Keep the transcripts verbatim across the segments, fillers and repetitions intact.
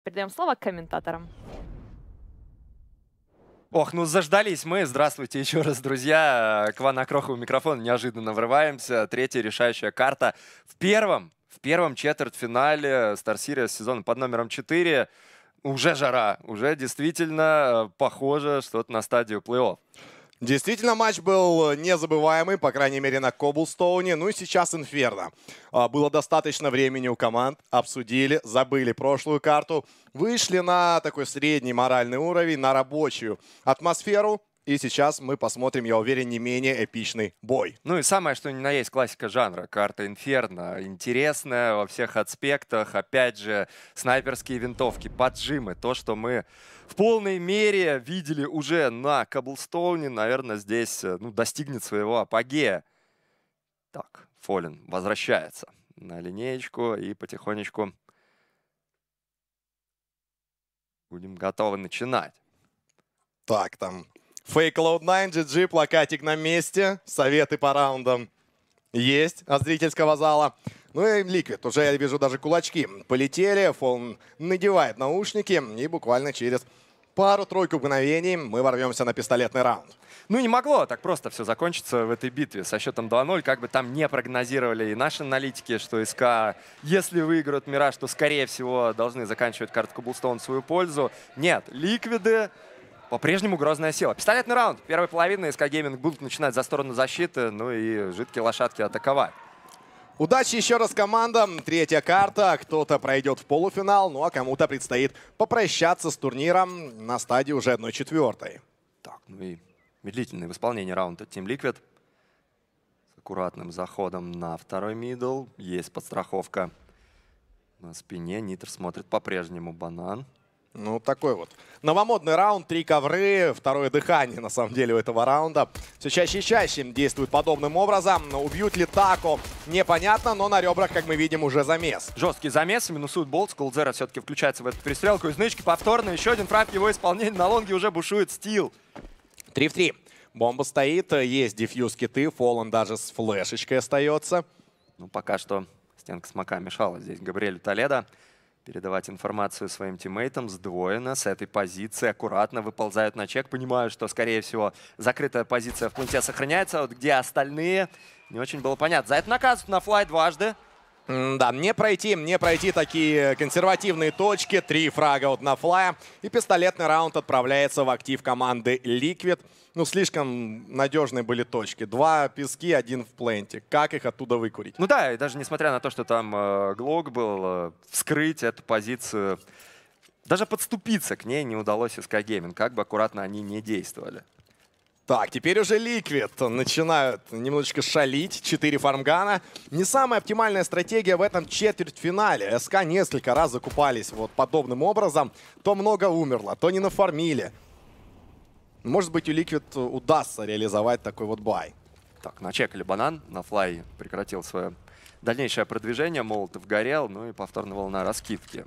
Передаем слово комментаторам. Ох, ну заждались мы. Здравствуйте еще раз, друзья. К Ван Акрохову микрофон неожиданно врываемся. Третья решающая карта в первом, в первом четвертьфинале Star Series сезона под номером четыре. Уже жара, уже действительно похоже что-то на стадию плей-офф. Действительно, матч был незабываемый, по крайней мере, на Коблстоуне. Ну и сейчас Инферно. Было достаточно времени у команд, обсудили, забыли прошлую карту, вышли на такой средний моральный уровень, на рабочую атмосферу. И сейчас мы посмотрим, я уверен, не менее эпичный бой. Ну и самое, что ни на есть классика жанра. Карта Инферно. Интересная во всех аспектах. Опять же, снайперские винтовки, поджимы. То, что мы в полной мере видели уже на Коблстоуне, наверное, здесь ну, достигнет своего апогея. Так, Фоллен возвращается на линеечку и потихонечку будем готовы начинать. Так, там Fake Cloud найн, джи джи, плакатик на месте. Советы по раундам есть от зрительского зала. Ну и Liquid. Уже я вижу даже кулачки полетели. Фоллен надевает наушники. И буквально через пару-тройку мгновений мы ворвемся на пистолетный раунд. Ну не могло так просто все закончиться в этой битве со счетом два ноль. Как бы там не прогнозировали и наши аналитики, что СК, если выиграют Мираж, то скорее всего должны заканчивать карту Коблстоун в свою пользу. Нет, Ликвиды по-прежнему грозная сила. Пистолетный раунд. Первой половины СК Гейминг будут начинать за сторону защиты, ну и жидкие лошадки атаковать. Удачи еще раз командам. Третья карта. Кто-то пройдет в полуфинал, ну а кому-то предстоит попрощаться с турниром на стадии уже одной четвертой. Так, ну и медлительный в исполнении раунда Team Liquid. С аккуратным заходом на второй мидл. Есть подстраховка на спине. Нитр смотрит по-прежнему банан. Ну, такой вот новомодный раунд, три ковры, второе дыхание, на самом деле, у этого раунда. Все чаще и чаще действует подобным образом. Убьют ли Тако, непонятно, но на ребрах, как мы видим, уже замес. Жесткий замес, минусует болт. Колдзера все-таки включается в эту перестрелку. Из нычки повторно, еще один фраг в его исполнении. На лонге уже бушует Стил. три в три. Бомба стоит, есть дефьюз киты, Фоллен даже с флешечкой остается. Ну, пока что стенка смока мешала здесь Габриэлю Толедо передавать информацию своим тиммейтам. Сдвоено с этой позиции. Аккуратно выползают на чек. Понимаю, что, скорее всего, закрытая позиция в пункте сохраняется. А вот где остальные, не очень было понятно. За это наказывают на флай дважды. М да, не пройти, не пройти такие консервативные точки. Три фрага вот на флая. И пистолетный раунд отправляется в актив команды Liquid. Ну, слишком надежные были точки. Два пески, один в пленте. Как их оттуда выкурить? Ну да, и даже несмотря на то, что там э, Глок был, э, вскрыть эту позицию, даже подступиться к ней не удалось эс ка Gaming, как бы аккуратно они не действовали. Так, теперь уже Liquid начинают немножечко шалить. Четыре фармгана. Не самая оптимальная стратегия в этом четвертьфинале. СК несколько раз закупались вот подобным образом. То много умерло, то не нафармили. Может быть, у Liquid удастся реализовать такой вот бай. Так, начекали банан. На флай прекратил свое дальнейшее продвижение. Молотов горел, ну и повторная волна раскидки.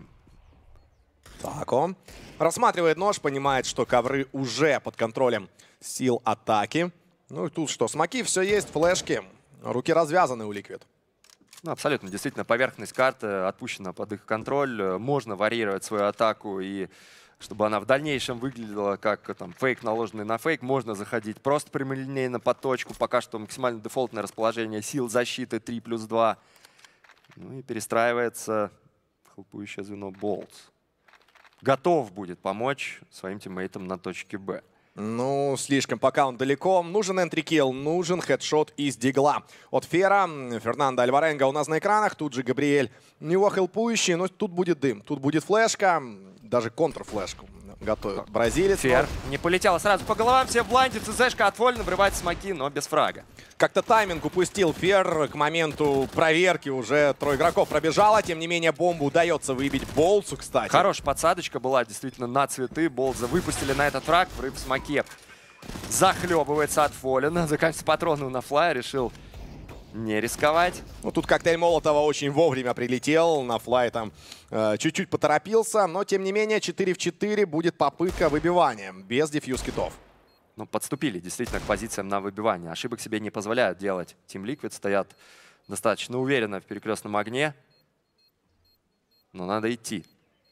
Так, он рассматривает нож, понимает, что ковры уже под контролем сил атаки. Ну и тут что, смоки, все есть, флешки. Руки развязаны у Liquid. Ну, абсолютно, действительно, поверхность карты отпущена под их контроль. Можно варьировать свою атаку, и чтобы она в дальнейшем выглядела как там, фейк, наложенный на фейк, можно заходить просто прямолинейно по точку. Пока что максимально дефолтное расположение сил защиты три плюс два. Ну и перестраивается хлопующее звено Болтс. Готов будет помочь своим тиммейтам на точке Б. Ну, слишком пока он далеко. Нужен энтрикилл, нужен хедшот из дигла от Фера. Фернандо Альваренго у нас на экранах. Тут же Габриэль. У него хелпующий, но тут будет дым. Тут будет флешка. Даже контрфлешку готовит бразилец. Фер не полетела сразу по головам. Все в бланде. ЦЗшка от Фоллена врывает смоки, но без фрага. Как-то тайминг упустил Фер. К моменту проверки уже трое игроков пробежало. Тем не менее, бомбу удается выбить Болтсу, кстати. Хорошая подсадочка была действительно на цветы. Болтса выпустили на этот фраг. Врыв в смоке захлебывается от Фоллена. Заканчивается патроны на флай. Решил не рисковать. Ну, тут коктейль Молотова очень вовремя прилетел. На флай там чуть-чуть э, поторопился. Но, тем не менее, четыре в четыре будет попытка выбивания без дефьюз китов. Ну, подступили действительно к позициям на выбивание. Ошибок себе не позволяют делать. Team Liquid стоят достаточно уверенно в перекрестном огне. Но надо идти.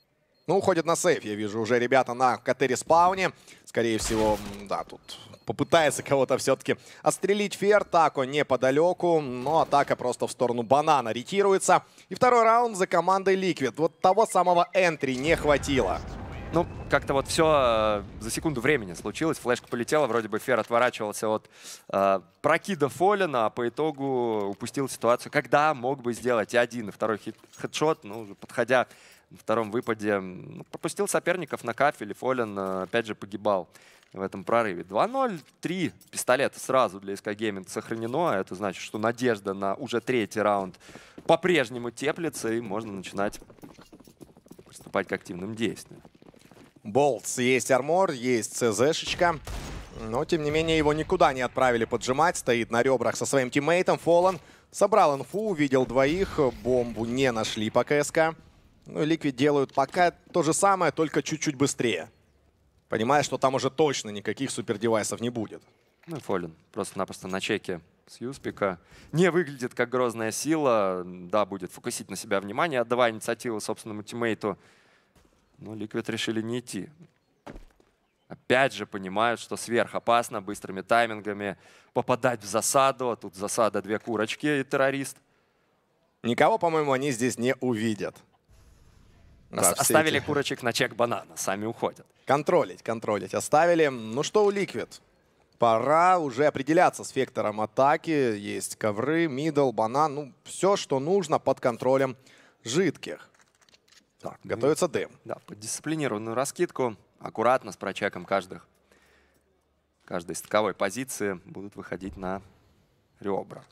Ну, уходит на сейф, я вижу уже ребята на КТ-респауне. Скорее всего, да, тут попытается кого-то все-таки отстрелить Фер. Тако неподалеку, но атака просто в сторону банана ретируется. И второй раунд за командой Liquid. Вот того самого энтри не хватило. Ну, как-то вот все за секунду времени случилось. Флешка полетела, вроде бы Фер отворачивался от э, прокида Фоллена, а по итогу упустил ситуацию, когда мог бы сделать и один, и второй хит хедшот, ну, уже подходя на втором выпаде, ну, пропустил соперников на кафеле. Фоллен, э, опять же, погибал в этом прорыве. два ноль, три пистолета сразу для СК Gaming сохранено. Это значит, что надежда на уже третий раунд по-прежнему теплится, и можно начинать приступать к активным действиям. Болтс, есть армор, есть ЦЗшечка. Но, тем не менее, его никуда не отправили поджимать. Стоит на ребрах со своим тиммейтом. Фоллен собрал инфу, увидел двоих. Бомбу не нашли пока СК. Ну, Liquid делают пока то же самое, только чуть-чуть быстрее. Понимая, что там уже точно никаких супердевайсов не будет. Ну, Фоллен просто-напросто на чеке с Юспика. Не выглядит как грозная сила. Да, будет фокусить на себя внимание, отдавая инициативу собственному тиммейту. Но Liquid решили не идти. Опять же понимают, что сверхопасно быстрыми таймингами попадать в засаду. А тут засада две курочки и террорист. Никого, по-моему, они здесь не увидят. Да, оставили эти... курочек на чек банана, сами уходят. Контролить, контролить оставили. Ну что у Liquid? Пора уже определяться с вектором атаки. Есть ковры, мидл, банан. Ну, все, что нужно под контролем жидких. Так, готовится дым. Да, под дисциплинированную раскидку. Аккуратно, с прочеком каждых, каждой стыковой позиции будут выходить на ребра.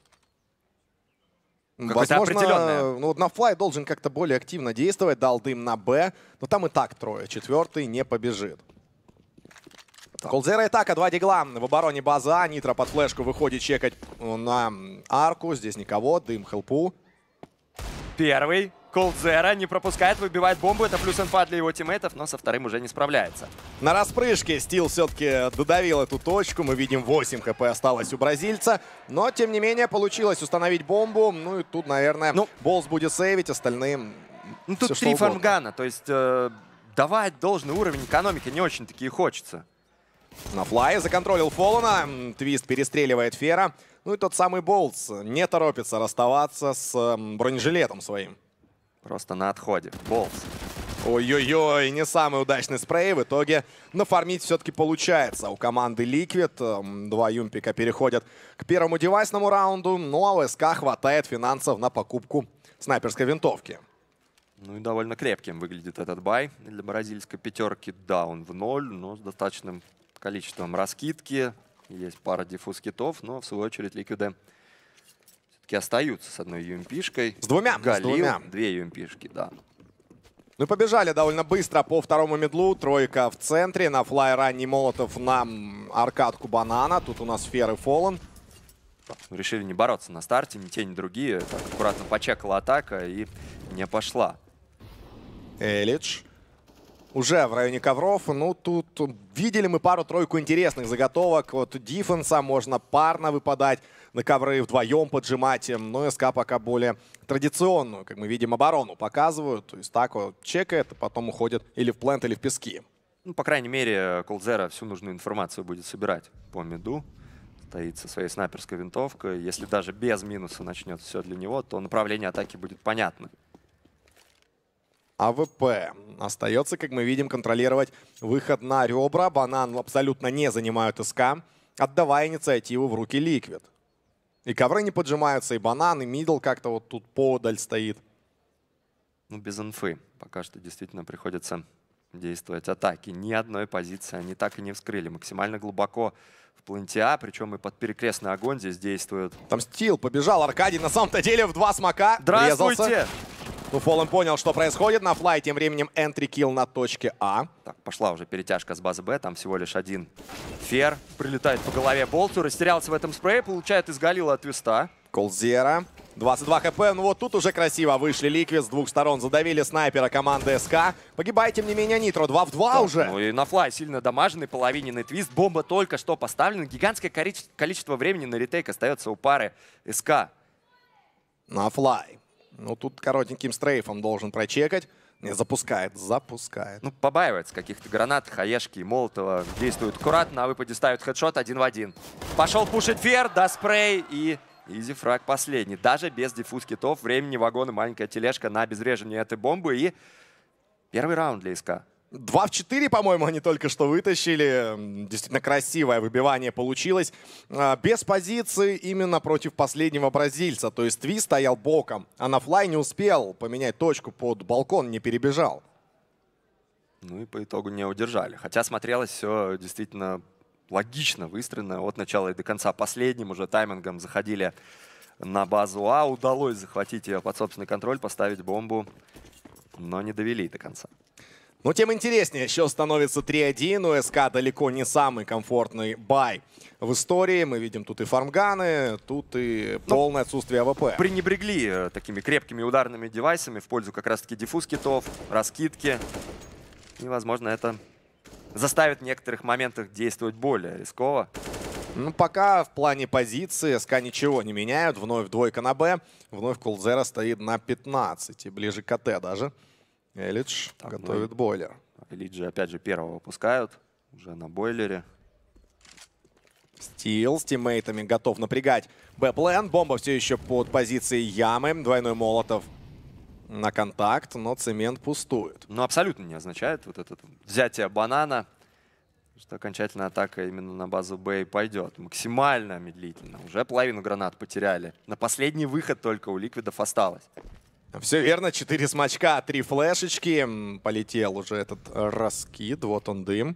Возможно, ну, вот на флай должен как-то более активно действовать. Дал дым на Б, но там и так трое. Четвертый не побежит. Колдзера и Тако, два дигла в обороне базы А. Нитро под флешку выходит чекать на арку. Здесь никого, дым хелпу. Первый. Колдзера не пропускает, выбивает бомбу. Это плюс инфа для его тиммейтов, но со вторым уже не справляется. На распрыжке Стил все-таки додавил эту точку. Мы видим, восемь хп осталось у бразильца. Но, тем не менее, получилось установить бомбу. Ну и тут, наверное, ну, Болс будет сейвить, остальные... Ну тут три фармгана, то есть э, давать должный уровень экономики не очень-таки и хочется. На флае законтролил Фоллена. Твист перестреливает Фера. Ну и тот самый Болс не торопится расставаться с бронежилетом своим. Просто на отходе. Болс. Ой-ой-ой, не самый удачный спрей. В итоге нафармить все-таки получается у команды Liquid. Два юмпика переходят к первому девайсному раунду. Ну а у СК хватает финансов на покупку снайперской винтовки. Ну и довольно крепким выглядит этот бай для бразильской пятерки. Да, он в ноль, но с достаточным количеством раскидки. Есть пара диффуз-китов, но в свою очередь Liquid остаются с одной юмпишкой. С двумя. Галил, с двумя. Две юмпишки, да. Ну и побежали довольно быстро по второму медлу. Тройка в центре. На флай ранний молотов на аркадку банана. Тут у нас Фер и Фоллен. Решили не бороться на старте, ни те, ни другие. Так, аккуратно почекала атака и не пошла. Элидж. Уже в районе ковров. Ну, тут видели мы пару-тройку интересных заготовок. Вот диффенса можно парно выпадать. На ковры вдвоем поджимать. Но СК пока более традиционную, как мы видим, оборону показывают. То есть так вот чекает, а потом уходит или в плент, или в пески. Ну, по крайней мере, Колдзера всю нужную информацию будет собирать по миду. Стоит со своей снайперской винтовкой. Если даже без минуса начнет все для него, то направление атаки будет понятно. АВП остается, как мы видим, контролировать выход на ребра. Банан абсолютно не занимают СК, отдавая инициативу в руки Liquid. И ковры не поджимаются, и банан, и мидл как-то вот тут подаль стоит. Ну, без инфы. Пока что действительно приходится действовать атаки. Ни одной позиции они так и не вскрыли. Максимально глубоко в пленте А, причем и под перекрестный огонь здесь действует. Там Стил побежал, Аркадий на самом-то деле в два смока. Здравствуйте! Врезался. Ну, Фоллен понял, что происходит. На флай тем временем энтри-килл на точке А. Так, пошла уже перетяжка с базы Б. Там всего лишь один Фер. Прилетает по голове Болту. Растерялся в этом спрее. Получает из Галила от твиста. Колдзера. двадцать два хп. Ну вот тут уже красиво вышли Liquid. С двух сторон задавили снайпера команды СК. Погибает, тем не менее, Нитро. два в два да, уже. Ну и на флай сильно дамаженный, половиненный твист. Бомба только что поставлена. Гигантское количество времени на ретейк остается у пары СК. На флай. Ну, тут коротеньким стрейфом должен прочекать. Не, запускает, запускает. Ну, побаивается каких-то гранат, хаешки, молотова. Действует аккуратно, на выпаде ставит хедшот один в один. Пошел пушить фер, да спрей и изи фраг последний. Даже без диффуз китов, времени, вагоны, маленькая тележка на обезвреживание этой бомбы. И первый раунд для СК. два в четыре, по-моему, они только что вытащили. Действительно красивое выбивание получилось. Без позиции именно против последнего бразильца. То есть Тви стоял боком, а на флай не успел поменять точку под балкон, не перебежал. Ну и по итогу не удержали. Хотя смотрелось все действительно логично выстроено от начала и до конца. Последним уже таймингом заходили на базу А. Удалось захватить ее под собственный контроль, поставить бомбу, но не довели до конца. Но тем интереснее, счет становится три один. У СК далеко не самый комфортный бай в истории. Мы видим тут и фармганы, тут и полное отсутствие АВП. Пренебрегли такими крепкими ударными девайсами в пользу как раз-таки диффуз китов, раскидки. И, возможно, это заставит в некоторых моментах действовать более рисково. Ну, пока в плане позиции СК ничего не меняют. Вновь двойка на Б. Вновь колдзера стоит на пятнадцати, ближе к АТ даже. Элидж так, готовит ну, бойлер. Элиджи опять же первого выпускают. Уже на бойлере. Стил с тиммейтами готов напрягать Б-плен. Бомба все еще под позицией ямы. Двойной молотов на контакт, но цемент пустует. Ну, абсолютно не означает вот это взятие банана, что окончательная атака именно на базу Б пойдет. Максимально медлительно. Уже половину гранат потеряли. На последний выход только у ликвидов осталось. Все верно, четыре смачка, три флешечки. Полетел уже этот раскид, вот он дым.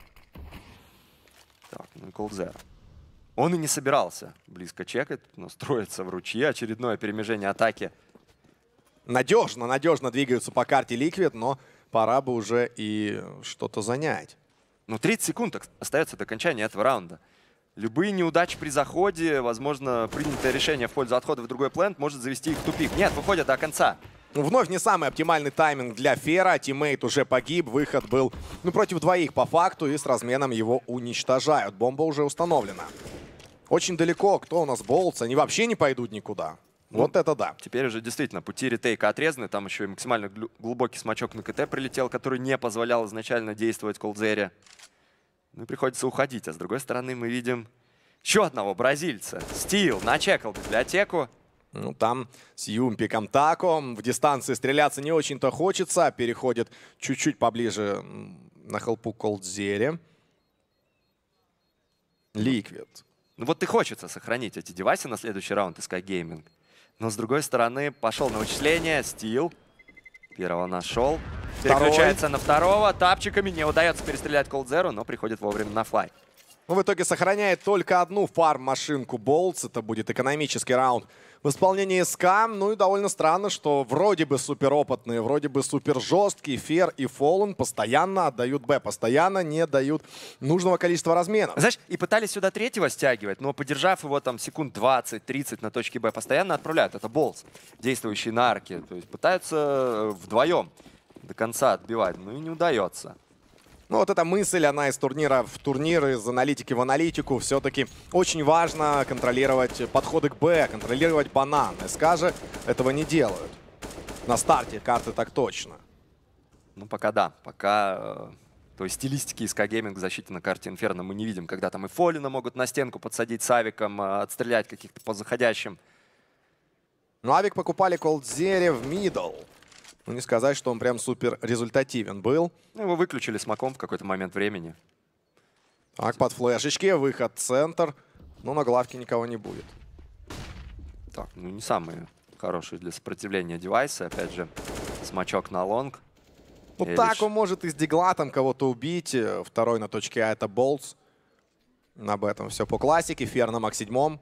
Так, ну и колдзера. Он и не собирался близко чекать, но строится в ручье. Очередное перемежение атаки. Надежно, надежно двигаются по карте Liquid, но пора бы уже и что-то занять. Ну, тридцать секунд остается до окончания этого раунда. Любые неудачи при заходе, возможно, принятое решение в пользу отхода в другой плент может завести их в тупик. Нет, выходят до конца. Вновь не самый оптимальный тайминг для Фера. Тиммейт уже погиб. Выход был ну, против двоих по факту. И с разменом его уничтожают. Бомба уже установлена. Очень далеко. Кто у нас болтс? Они вообще не пойдут никуда. Ну, вот это да. Теперь уже действительно пути ретейка отрезаны. Там еще и максимально глубокий смачок на КТ прилетел, который не позволял изначально действовать колдзере. Ну и приходится уходить. А с другой стороны мы видим еще одного бразильца. Стил начекал библиотеку. Ну, там с Юмпиком Тако. В дистанции стреляться не очень-то хочется. Переходит чуть-чуть поближе на хелпу колдзере. Liquid. Ну вот и хочется сохранить эти девайсы на следующий раунд эс кей Gaming. Но с другой стороны пошел на вычисление. Стил. Первого нашел. Переключается на второго. Тапчиками не удается перестрелять колдзеру, но приходит вовремя на флай. Ну, в итоге сохраняет только одну фарм-машинку болтс. Это будет экономический раунд в исполнении СК. Ну и довольно странно, что вроде бы суперопытные, вроде бы супер жесткие Фер и Фоллен постоянно отдают Б, постоянно не дают нужного количества разменов. Знаешь, и пытались сюда третьего стягивать, но подержав его там секунд двадцать-тридцать на точке Б, постоянно отправляют. Это болтс, действующий на арке. То есть пытаются вдвоем до конца отбивать, но и не удается. Ну вот эта мысль, она из турнира в турнир, из аналитики в аналитику. Все-таки очень важно контролировать подходы к Б, контролировать банан. СК же этого не делают. На старте карты так точно. Ну пока да, пока э, той стилистики эс кей Gaming в защите на карте Инферно мы не видим. Когда там и Фоллина могут на стенку подсадить с авиком, э, отстрелять каких-то по заходящим. Ну авик покупали колдзере в мидл. Ну, не сказать, что он прям супер результативен был. Ну, его выключили смоком в какой-то момент времени. Так, под флешечки, выход центр. Но на главке никого не будет. Так, ну не самые хорошие для сопротивления девайсы. Опять же, смачок на лонг. Ну Элиш. Так он может из дигла там кого-то убить. Второй на точке А это болтс. Об этом все по классике. Фер на мак седьмом.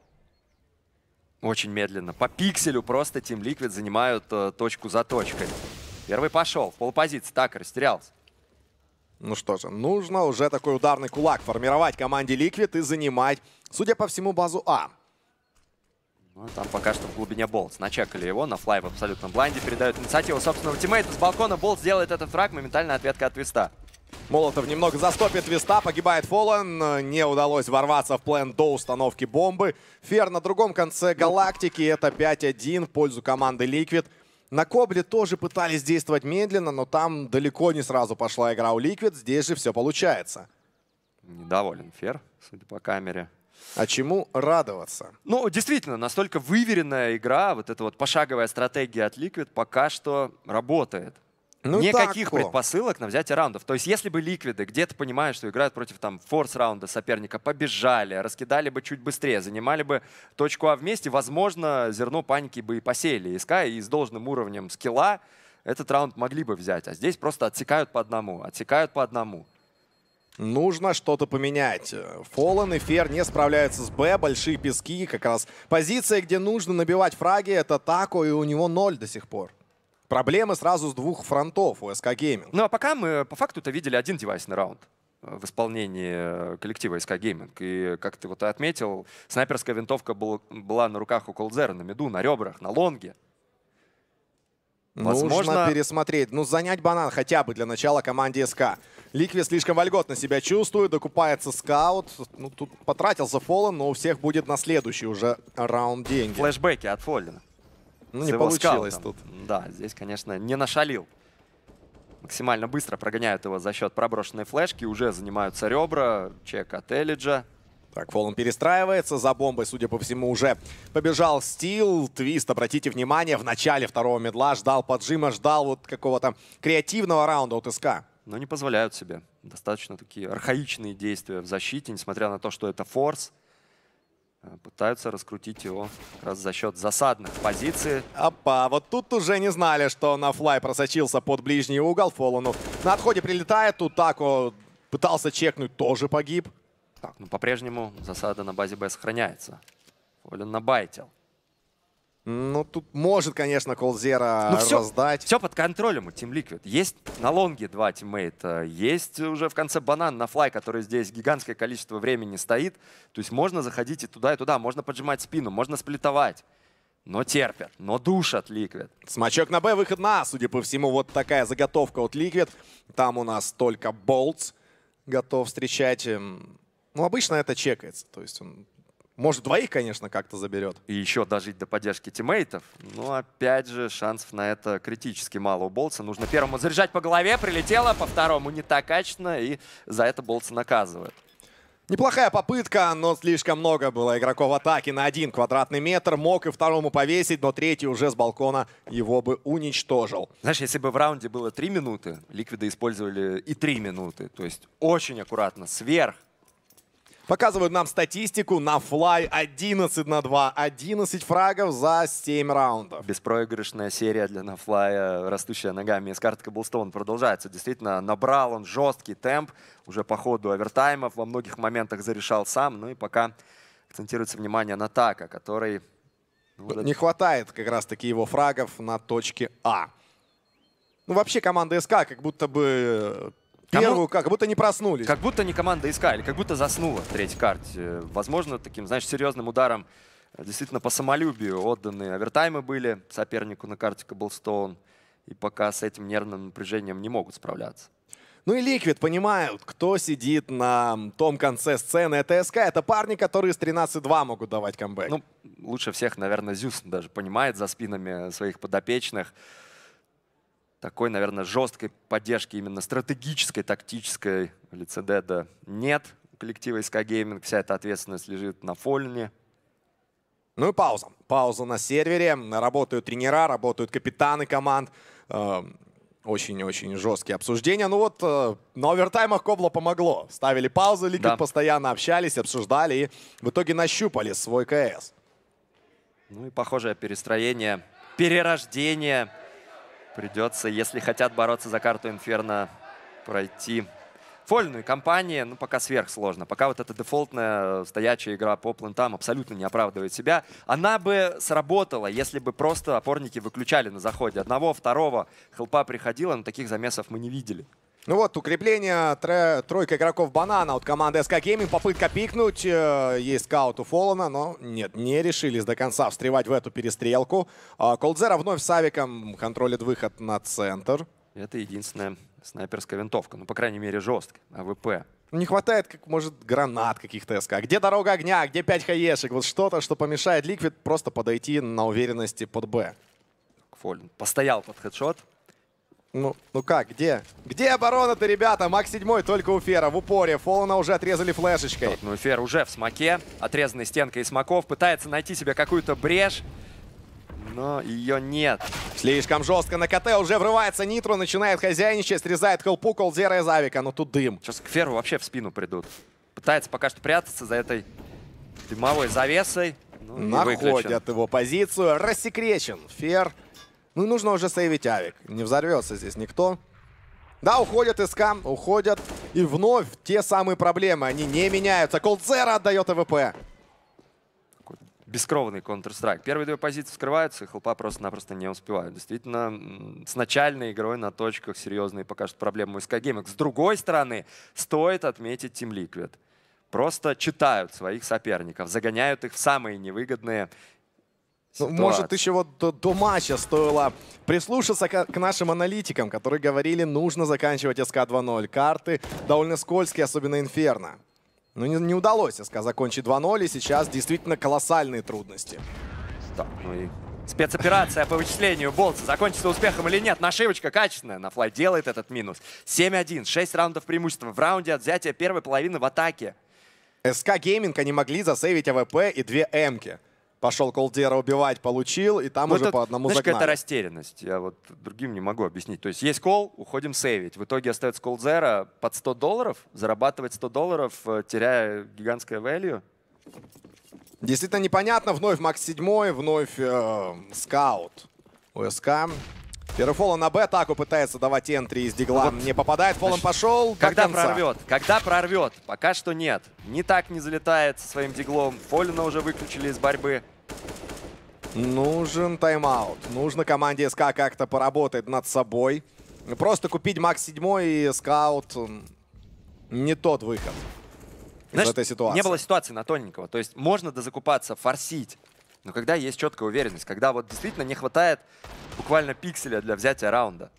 Очень медленно. По пикселю просто Team Liquid занимают э, точку за точкой. Первый пошел. В полупозиции. Так, растерялся. Ну что же, нужно уже такой ударный кулак формировать команде Liquid и занимать, судя по всему, базу А. Ну, там пока что в глубине болтс. Начекали его. На флай в абсолютном блайнде. Передают инициативу собственного тиммейта. С балкона болтс делает этот фраг. Моментальная ответка от Твиста. Молотов немного застопит Твиста, погибает Фоллен. Не удалось ворваться в плен до установки бомбы. Фер на другом конце галактики. Это пять один в пользу команды Liquid. На Кобле тоже пытались действовать медленно, но там далеко не сразу пошла игра у Liquid. Здесь же все получается. Недоволен Фер, судя по камере. А чему радоваться? Ну, действительно, настолько выверенная игра, вот эта вот пошаговая стратегия от Liquid пока что работает. Ну, Никаких так, предпосылок на взятие раундов. То есть если бы Ликвиды где-то понимают, что играют против там форс-раунда соперника, побежали, раскидали бы чуть быстрее, занимали бы точку А вместе, возможно, зерно паники бы и посеяли. СК и с должным уровнем скилла этот раунд могли бы взять. А здесь просто отсекают по одному, отсекают по одному. Нужно что-то поменять. Fallen и Фер не справляются с Б, большие пески. Как раз позиция, где нужно набивать фраги, это Тако, и у него ноль до сих пор. Проблемы сразу с двух фронтов у эс ка Gaming. Ну а пока мы по факту-то видели один девайсный раунд в исполнении коллектива эс ка Gaming. И, как ты вот отметил, снайперская винтовка был, была на руках у Колдзера, на миду, на ребрах, на лонге. Возможно, нужно пересмотреть. Ну, занять банан хотя бы для начала команде СК. Ликви слишком вольготно себя чувствует, докупается скаут. Ну, тут потратился Fallen, но у всех будет на следующий уже раунд деньги. Флэшбэки от Фоллина. Ну, не получилось тут. Да, здесь, конечно, не нашалил. Максимально быстро прогоняют его за счет проброшенной флешки. Уже занимаются ребра. Чек от Элиджа. Так, Fallen перестраивается. За бомбой, судя по всему, уже побежал Стил. Твист, обратите внимание, в начале второго медла ждал поджима, ждал вот какого-то креативного раунда от СК. Но не позволяют себе. Достаточно такие архаичные действия в защите, несмотря на то, что это форс. Пытаются раскрутить его как раз за счет засадных позиций. Опа, вот тут уже не знали, что на флай просочился под ближний угол. Фоллану на отходе прилетает. Тут Тако пытался чекнуть, тоже погиб. Так, ну по-прежнему засада на базе Б сохраняется. Фоллен набайтил. Ну, тут может, конечно, Колдзера ну, все, раздать. Все под контролем у Team Liquid. Есть на лонге два тиммейта, есть уже в конце банан на флай, который здесь гигантское количество времени стоит. То есть можно заходить и туда, и туда, можно поджимать спину, можно сплитовать. Но терпят, но душат Liquid. Смачок на Б, выход на А, судя по всему, вот такая заготовка от Liquid. Там у нас только Болтс готов встречать. Ну, обычно это чекается, то есть он... Может, двоих, конечно, как-то заберет. И еще дожить до поддержки тиммейтов. Но, опять же, шансов на это критически мало у Болтса. Нужно первому заряжать по голове, прилетело, по второму не так качественно, и за это Болтса наказывают. Неплохая попытка, но слишком много было игроков атаки на один квадратный метр. Мог и второму повесить, но третий уже с балкона его бы уничтожил. Знаешь, если бы в раунде было три минуты, Ликвиды использовали и три минуты. То есть очень аккуратно, сверх. Показывают нам статистику на флай одиннадцать на два. одиннадцать фрагов за семь раундов. Беспроигрышная серия для нафлая, растущая ногами из карты Cobblestone продолжается. Действительно, набрал он жесткий темп. Уже по ходу овертаймов во многих моментах зарешал сам. Ну и пока акцентируется внимание на Тако, который... Ну, не хватает как раз-таки его фрагов на точке А. Ну вообще команда СК как будто бы... Первую, как будто не проснулись. Как будто не команда СК, или как будто заснула в третьей карте. Возможно, таким, знаешь, серьезным ударом действительно по самолюбию отданные овертаймы были сопернику на карте Cobblestone. И пока с этим нервным напряжением не могут справляться. Ну и Liquid понимают, кто сидит на том конце сцены. Это СК, это парни, которые с тринадцать два могут давать камбэк. Ну, лучше всех, наверное, Зюс даже понимает за спинами своих подопечных. Такой, наверное, жесткой поддержки, именно стратегической, тактической в лице Деда нет у коллектива эс ка Gaming. Вся эта ответственность лежит на Фоллине. Ну и пауза. Пауза на сервере. Работают тренера, работают капитаны команд. Очень-очень жесткие обсуждения. Ну вот на овертаймах Кобла помогло. Ставили паузу, Liquid да. постоянно общались, обсуждали и в итоге нащупали свой КС. Ну и похожее перестроение, перерождение. Придется, если хотят бороться за карту Инферно, пройти фольную кампанию. Ну, пока сверхсложно. Пока вот эта дефолтная стоячая игра по плентам абсолютно не оправдывает себя. Она бы сработала, если бы просто опорники выключали на заходе. Одного, второго хелпа приходило, но таких замесов мы не видели. Ну вот, укрепление, тре, тройка игроков банана от команды эс ка Gaming. Попытка пикнуть. Есть скаут у Фоллана, но нет, не решились до конца встревать в эту перестрелку. Колдзера вновь с авиком контролит выход на центр. Это единственная снайперская винтовка. Ну, по крайней мере, жесткая. а вэ пэ. Не хватает, как может, гранат каких-то СК. Где дорога огня, где пять хаешек? Вот что-то, что помешает Liquid просто подойти на уверенности под Б. Фолин постоял под хедшот. Ну, ну как, где? Где оборона-то, ребята? Макс седьмой только у Фера в упоре. Фолана уже отрезали флешечкой. Так, ну и Фер уже в смоке, отрезанной стенкой из смоков. Пытается найти себе какую-то брешь, но ее нет. Слишком жестко на КТ уже врывается Нитро, начинает хозяйничать, срезает хелпу, Колдзера из Авика. Но тут дым. Сейчас к Феру вообще в спину придут. Пытается пока что прятаться за этой дымовой завесой. Ну, находят его позицию. Рассекречен. Фер. Ну, нужно уже сейвить Авик. Не взорвется здесь никто. Да, уходят СК, уходят. И вновь те самые проблемы. Они не меняются. Колдзера отдает АВП. Бескровный Counter-Strike. Первые две позиции вскрываются, и хелпа просто-напросто не успевают. Действительно, с начальной игрой на точках серьезные пока что проблемы у эс ка Gaming. С другой стороны, стоит отметить Team Liquid. Просто читают своих соперников, загоняют их в самые невыгодные ну, может, еще вот до, до матча стоило прислушаться к, к нашим аналитикам, которые говорили, нужно заканчивать СК два ноль. Карты довольно скользкие, особенно Инферно. Но не, не удалось СК закончить два ноль, и сейчас действительно колоссальные трудности. Так, ну и спецоперация по вычислению Болтса закончится успехом или нет. Нашивочка качественная. Нафлай делает этот минус. семь один. шесть раундов преимущества в раунде от взятия первой половины в атаке. СК Gaming они могли засейвить АВП и две эмки. Пошел Колдзера убивать, получил, и там ну, уже это, по одному знаешь, загнали. какая-то растерянность. Я вот другим не могу объяснить. То есть есть кол, уходим сейвить. В итоге остается Колдзера под сто долларов, зарабатывать сто долларов, теряя гигантское value. Действительно непонятно. Вновь Макс седьмой, вновь э, скаут у СК. Первый фоллон на Б, атаку пытается давать энтри из дигла. Вот. Не попадает, фоллон пошел. Когда прорвет? Когда прорвет? Пока что нет. Не так не залетает со своим диглом. Фоллина уже выключили из борьбы. Нужен тайм-аут. Нужно команде СК как-то поработать над собой. Просто купить Макс седьмой и скаут не тот выход. Знаешь, из этой ситуации. Не было ситуации на тоненького. То есть можно дозакупаться, форсить. Но когда есть четкая уверенность, когда вот действительно не хватает буквально пикселя для взятия раунда.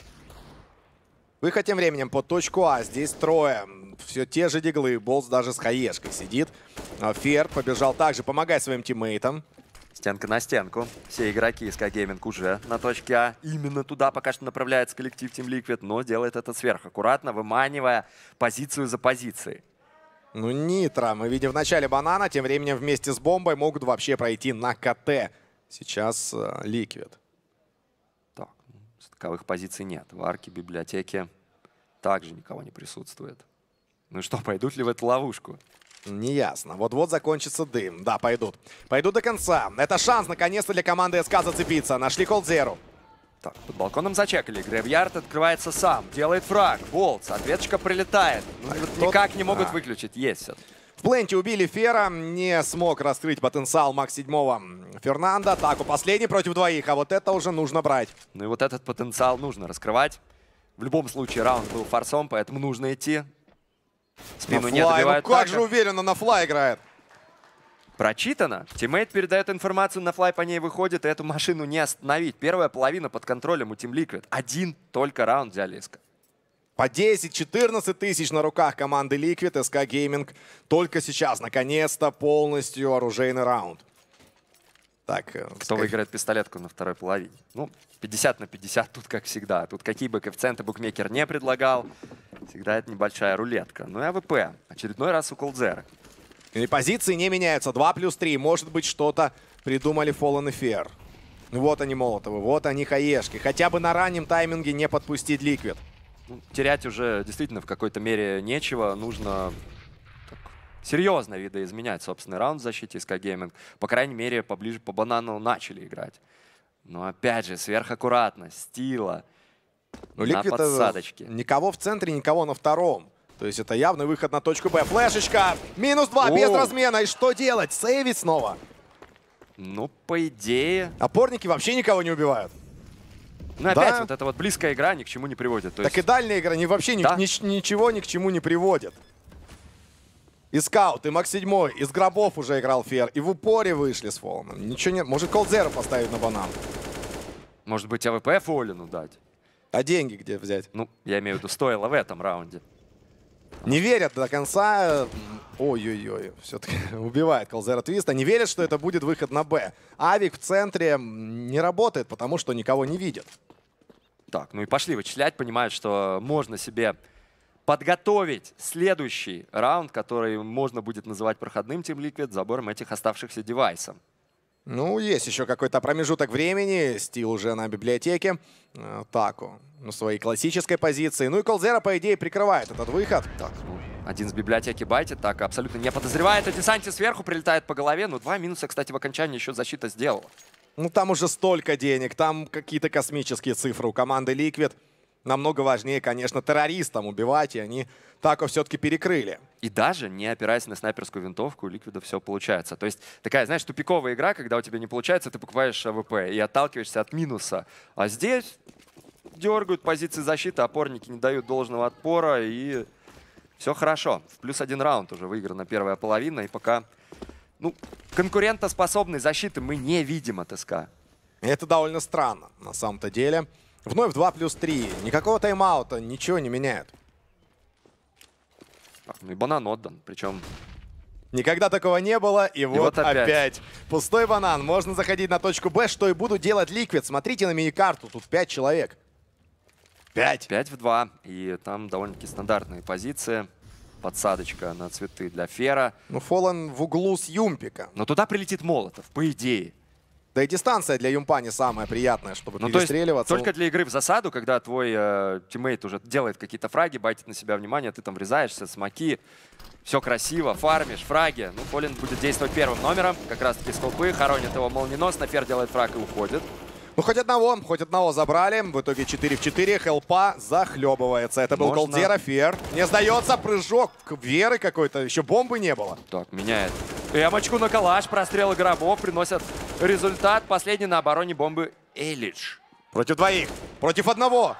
Выход тем временем под точку А. Здесь трое. Все те же диглы. Болтс даже с хаешкой сидит. Фер побежал также помогать своим тиммейтам. Стенка на стенку. Все игроки эс ка Gaming уже на точке А. Именно туда пока что направляется коллектив Team Liquid, но делает это сверхаккуратно, выманивая позицию за позицией. Ну, Нитро. Мы видим в начале банана. Тем временем вместе с бомбой могут вообще пройти на КТ. Сейчас э, Liquid. Так, таковых позиций нет. В арке, библиотеке также никого не присутствует. Ну и что, пойдут ли в эту ловушку? Неясно. Вот-вот закончится дым. Да, пойдут. Пойдут до конца. Это шанс наконец-то для команды СК зацепиться. Нашли Колдзеру. Так, под балконом зачекали. Грейвьярд открывается сам. Делает фраг. Болтс. Ответочка прилетает. Ну, вот тот... никак не могут а. выключить. Есть все. В пленте убили Фера. Не смог раскрыть потенциал Макс седьмого Фернандо. Так, у последний против двоих. А вот это уже нужно брать. Ну и вот этот потенциал нужно раскрывать. В любом случае раунд был форсом, поэтому нужно идти. Спину не добивают. Ну как же уверенно на флай играет. Прочитано. Тиммейт передает информацию, на флай по ней выходит, и эту машину не остановить. Первая половина под контролем у Team Liquid. Один только раунд взяли СК. По десять-четырнадцать тысяч на руках команды Liquid. СК Gaming только сейчас, наконец-то, полностью оружейный раунд. Так, Кто сказать... выиграет пистолетку на второй половине? Ну, пятьдесят на пятьдесят тут, как всегда. Тут какие бы коэффициенты букмекер не предлагал, всегда это небольшая рулетка. Ну и АВП. Очередной раз у Колдзера. И позиции не меняются. два плюс три. Может быть, что-то придумали Fallen и Fear. Вот они Молотовы, вот они хаешки. Хотя бы на раннем тайминге не подпустить Liquid. Ну, терять уже действительно в какой-то мере нечего. Нужно так, серьезно видоизменять собственный раунд в защите эс ка Gaming. По крайней мере, поближе по банану начали играть. Но опять же, сверхаккуратно, стила, ну, на Liquid подсадочке. Никого в центре, никого на втором. То есть это явный выход на точку Б. Флешечка. Минус два, без размена. И что делать? Сейвить снова? Ну, по идее... Опорники вообще никого не убивают. Ну, опять да. вот эта вот близкая игра ни к чему не приводит. То так есть... и дальняя игра не, вообще да? ни, ни, ничего ни к чему не приводит. И скаут, и Макс седьмой, из гробов уже играл Фер. И в упоре вышли с Фолланом. Ничего нет. Может, Колдзера поставить на банан. Может быть, АВП Фоллину дать. А деньги где взять? Ну, я имею в виду, стоило в этом раунде. Не верят до конца. Ой-ой-ой, все-таки убивает колзера Твиста. Не верят, что это будет выход на Б. Авик в центре не работает, потому что никого не видит. Так, ну и пошли вычислять, понимают, что можно себе подготовить следующий раунд, который можно будет называть проходным Team Liquid, забором этих оставшихся девайсов. Ну, есть еще какой-то промежуток времени. Стил уже на библиотеке. Таку на своей классической позиции. Ну и колзера, по идее, прикрывает этот выход. Так, ну, один с библиотеки байтит, так абсолютно не подозревает. А Десанти сверху прилетает по голове. Ну, два минуса, кстати, в окончании еще защита сделала. Ну, там уже столько денег. Там какие-то космические цифры у команды Liquid. Намного важнее, конечно, террористам убивать, и они Тако все-таки перекрыли. И даже не опираясь на снайперскую винтовку, у Ликвида все получается. То есть такая, знаешь, тупиковая игра, когда у тебя не получается, ты покупаешь АВП и отталкиваешься от минуса. А здесь дергают позиции защиты, опорники не дают должного отпора, и все хорошо. В плюс один раунд уже выиграна первая половина, и пока ну, конкурентоспособной защиты мы не видим от СК. Это довольно странно, на самом-то деле. Вновь два плюс три. Никакого тайм-аута, ничего не меняет. Так, ну и банан отдан, причем... Никогда такого не было, и, и вот, вот опять. опять. Пустой банан. Можно заходить на точку Б, что и будут делать Liquid. Смотрите на мини-карту, тут пять человек. Пять. Пять в два, и там довольно-таки стандартные позиции. Подсадочка на цветы для Фера. Ну, Фоллен в углу с Юмпика. Но туда прилетит Молотов, по идее. Да и дистанция для Юмпа не самая приятная, чтобы ну, перестреливаться. То есть, только для игры в засаду, когда твой э, тиммейт уже делает какие-то фраги, байтит на себя внимание, ты там врезаешься, смоки, все красиво, фармишь, фраги. Ну, Фоллен будет действовать первым номером, как раз-таки с толпы, хоронит его молниеносно, Фер делает фраг и уходит. Ну, хоть одного, хоть одного забрали. В итоге четыре в четыре. Хелпа захлебывается. Это был Можно... колдзера, Фер. Не сдается, прыжок Веры какой-то. Еще бомбы не было. Так, меняет. Эмочку на калаш, прострелы гробов приносят результат. Последний на обороне бомбы Элидж. Против двоих, против одного.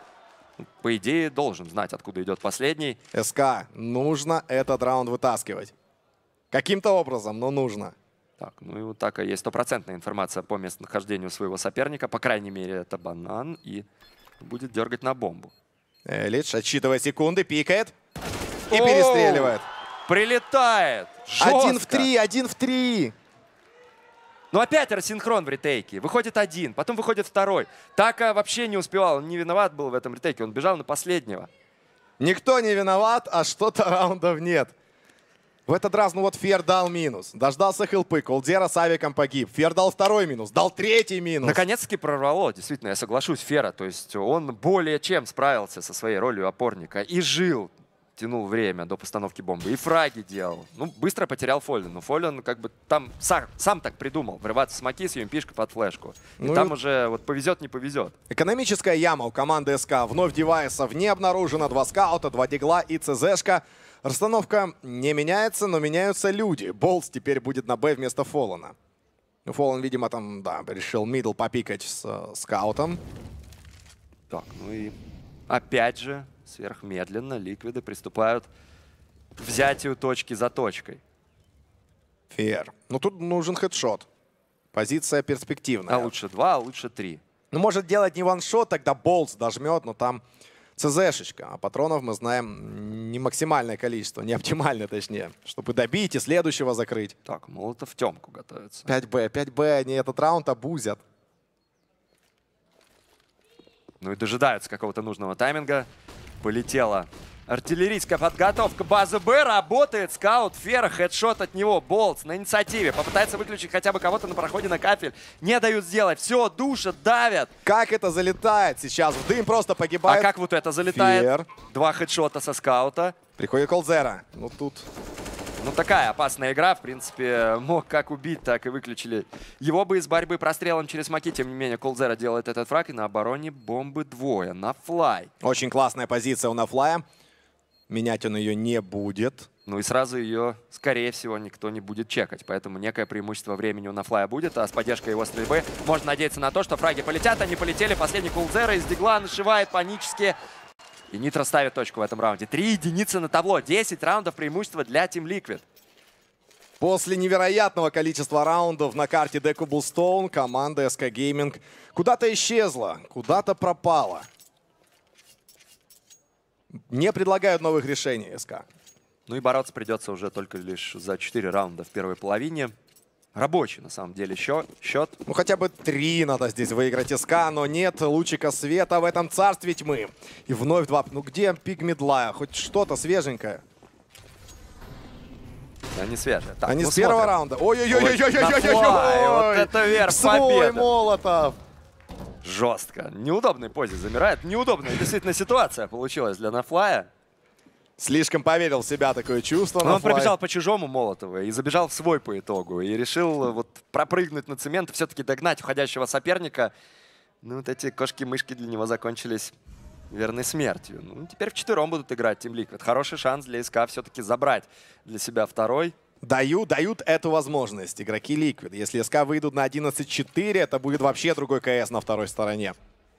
По идее, должен знать, откуда идет последний. СК, нужно этот раунд вытаскивать. Каким-то образом, но нужно. Так, ну и вот так и есть стопроцентная информация по местонахождению своего соперника. По крайней мере, это банан. И будет дергать на бомбу. Элидж отсчитывает секунды, пикает. И Оу! Перестреливает. Прилетает. Жестко. Один в три, один в три. Ну опять рассинхрон в ретейке. Выходит один, потом выходит второй. Така вообще не успевал, он не виноват был в этом ретейке. Он бежал на последнего. Никто не виноват, а что-то раундов нет. В этот раз, ну вот, Фер дал минус. Дождался хилпы, колдзера с авиком погиб. Фер дал второй минус, дал третий минус. Наконец-таки прорвало, действительно, я соглашусь, Фера. То есть он более чем справился со своей ролью опорника. И жил, тянул время до постановки бомбы. И фраги делал. Ну, быстро потерял Фоллен. Но Фоллен как бы там сам, сам так придумал. Врываться с маки с юмпишкой под флешку. И ну, там и... уже вот повезет, не повезет. Экономическая яма у команды СК. Вновь девайсов не обнаружено. Два скаута, два дигла и ЦЗшка. Расстановка не меняется, но меняются люди. Болтс теперь будет на Б вместо Фоллена. Ну, Фоллен, видимо, там, да, решил мидл попикать с э, скаутом. Так, ну и опять же, сверхмедленно Ликвиды приступают к взятию точки за точкой. Фер. Ну, тут нужен хедшот. Позиция перспективная. А лучше два, а лучше три. Ну, может делать не ваншот, тогда Болтс дожмет, но там... ЦЗшечка, а патронов мы знаем не максимальное количество, не оптимальное точнее, чтобы добить и следующего закрыть. Так, Молотов в темку готовится. пять бэ, пять бэ, они этот раунд обузят. Ну и дожидаются какого-то нужного тайминга. Полетела артиллерийская подготовка. База Б работает. Скаут, Фера, хедшот от него. Болтс на инициативе. Попытается выключить хотя бы кого-то на проходе на кафель. Не дают сделать. Все, душат, давят. Как это залетает сейчас? В дым просто погибает. А как вот это залетает? Фер. Два хедшота со скаута. Приходит колдзера. Ну тут... Ну такая опасная игра. В принципе, мог как убить, так и выключили. Его бы из борьбы прострелом через маки. Тем не менее, колдзера делает этот фраг. И на обороне бомбы двое. На флай. Очень классная позиция у нафлая. Менять он ее не будет. Ну и сразу ее, скорее всего, никто не будет чекать. Поэтому некое преимущество времени у нафлая будет. А с поддержкой его стрельбы можно надеяться на то, что фраги полетят. Они полетели. Последний колдзера из дигла нашивает панически. И Нитро ставит точку в этом раунде. Три единицы на табло. десять раундов преимущества для Team Liquid. После невероятного количества раундов на карте Deku Bullstone команда эс кей Gaming куда-то исчезла, куда-то пропала. Не предлагают новых решений СК. Ну и бороться придется уже только лишь за четыре раунда в первой половине. Рабочий, на самом деле, счет. Ну, хотя бы три надо здесь выиграть СК, но нет лучика света в этом царстве тьмы. И вновь два. Ну, где пик мидла? Хоть что-то свеженькое. Они свежие. Так, Они ну, с первого смотрим. раунда. Ой-ой-ой-ой-ой-ой-ой-ой! Вот это вверх Свой победы. Молотов! Жестко. Неудобной позе замирает. Неудобная действительно ситуация получилась для Нафлая. Слишком поверил в себя такое чувство. Но он Нафлай. пробежал по чужому Молотову и забежал в свой по итогу. И решил вот пропрыгнуть на цемент и все-таки догнать уходящего соперника. Ну вот эти кошки-мышки для него закончились верной смертью. Ну, теперь вчетвером будут играть Team Liquid. Хороший шанс для СК все-таки забрать для себя второй. Дают, дают эту возможность игроки Liquid. Если СК выйдут на одиннадцать четыре, это будет вообще другой КС на второй стороне.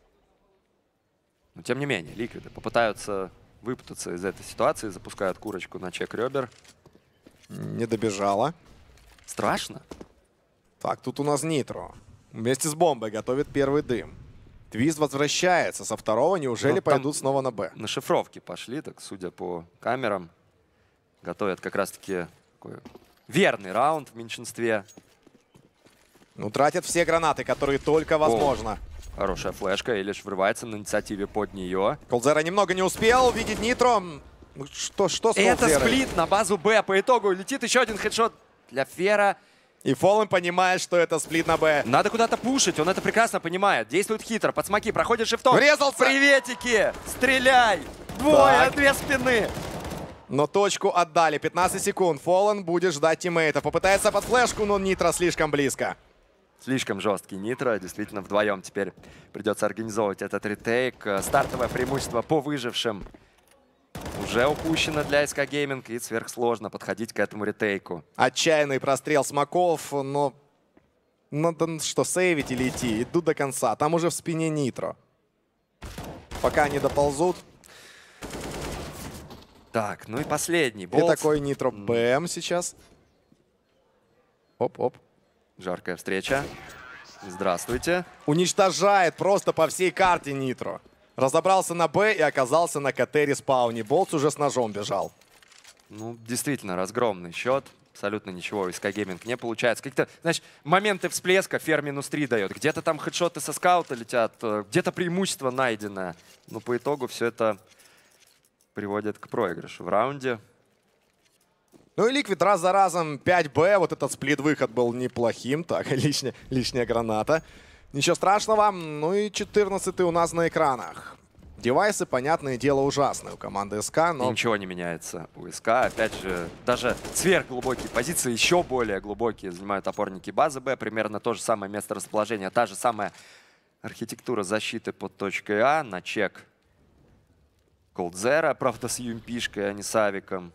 Но тем не менее, Liquid попытаются выпутаться из этой ситуации, запускают курочку на чек ребер. Не добежала. Страшно. Так, тут у нас Нитро. Вместе с бомбой готовит первый дым. Твист возвращается со второго. Неужели Но пойдут снова на Б? На шифровке пошли, так судя по камерам. Готовят как раз-таки такой верный раунд в меньшинстве. Ну, тратят все гранаты, которые только возможно. Хорошая флешка, и лишь врывается на инициативе под нее. Колдзера немного не успел увидеть Нитро. Ну, что, что с Это Колдзерой? сплит на базу Б. По итогу летит еще один хедшот для Фера. И Фоллен понимает, что это сплит на Б. Надо куда-то пушить, он это прекрасно понимает. Действует хитро, под смоки, проходит шифтом. Врезался! Приветики! Стреляй! Двое, Так. две спины. Но точку отдали. пятнадцать секунд. Фоллен будет ждать тиммейта. Попытается под флешку, но Нитро слишком близко. Слишком жесткий Нитро. Действительно, вдвоем теперь придется организовывать этот ретейк. Стартовое преимущество по выжившим уже упущено для СК Gaming, и сверхсложно подходить к этому ретейку. Отчаянный прострел смоков, но... Надо что, сейвить или идти? Идут до конца. Там уже в спине Нитро. Пока они доползут. Так, ну и последний И болт. такой Нитро БМ сейчас. Оп-оп. Жаркая встреча. Здравствуйте. Уничтожает просто по всей карте Нитро. Разобрался на Б и оказался на КТ респауне. Болтс уже с ножом бежал. Ну, действительно, разгромный счет. Абсолютно ничего у СК Gaming не получается. Какие-то, знаешь, моменты всплеска Фер минус три дает. Где-то там хедшоты со скаута летят, где-то преимущество найдено. Но по итогу все это приводит к проигрышу в раунде. Ну и Ликвид раз за разом пять бэ. Вот этот сплит-выход был неплохим. Так, лишняя, лишняя граната. Ничего страшного. Ну и четырнадцатый у нас на экранах. Девайсы, понятное дело, ужасные у команды СК, но... И ничего не меняется у СК. Опять же, даже сверхглубокие позиции, еще более глубокие, занимают опорники базы Б. Примерно то же самое место расположения, та же самая архитектура защиты под точкой А на чек Колдзера, правда, с юмпишкой, а не с авиком.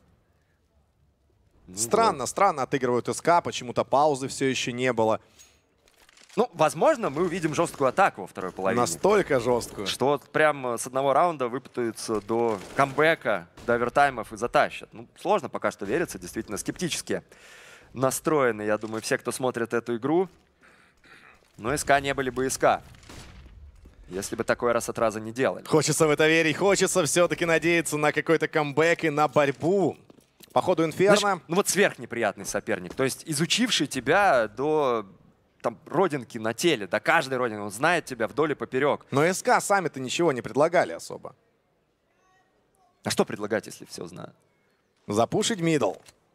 Ну, Странно, вот. странно отыгрывают СК, почему-то паузы все еще не было. Ну, возможно, мы увидим жесткую атаку во второй половине. Настолько жесткую. Что вот прям с одного раунда выпутаются до камбэка, до овертаймов и затащат. Ну, сложно пока что верится, действительно скептически настроены, я думаю, все, кто смотрит эту игру. Но СК не были бы СК, если бы такой раз от раза не делали. Хочется в это верить, хочется все-таки надеяться на какой-то камбэк и на борьбу. По ходу Инферно. Знаешь, ну вот сверхнеприятный соперник, то есть изучивший тебя до... там родинки на теле, до каждой родинки, он знает тебя вдоль и поперек. Но СК сами-то ничего не предлагали особо. А что предлагать, если все знают? Запушить мидл.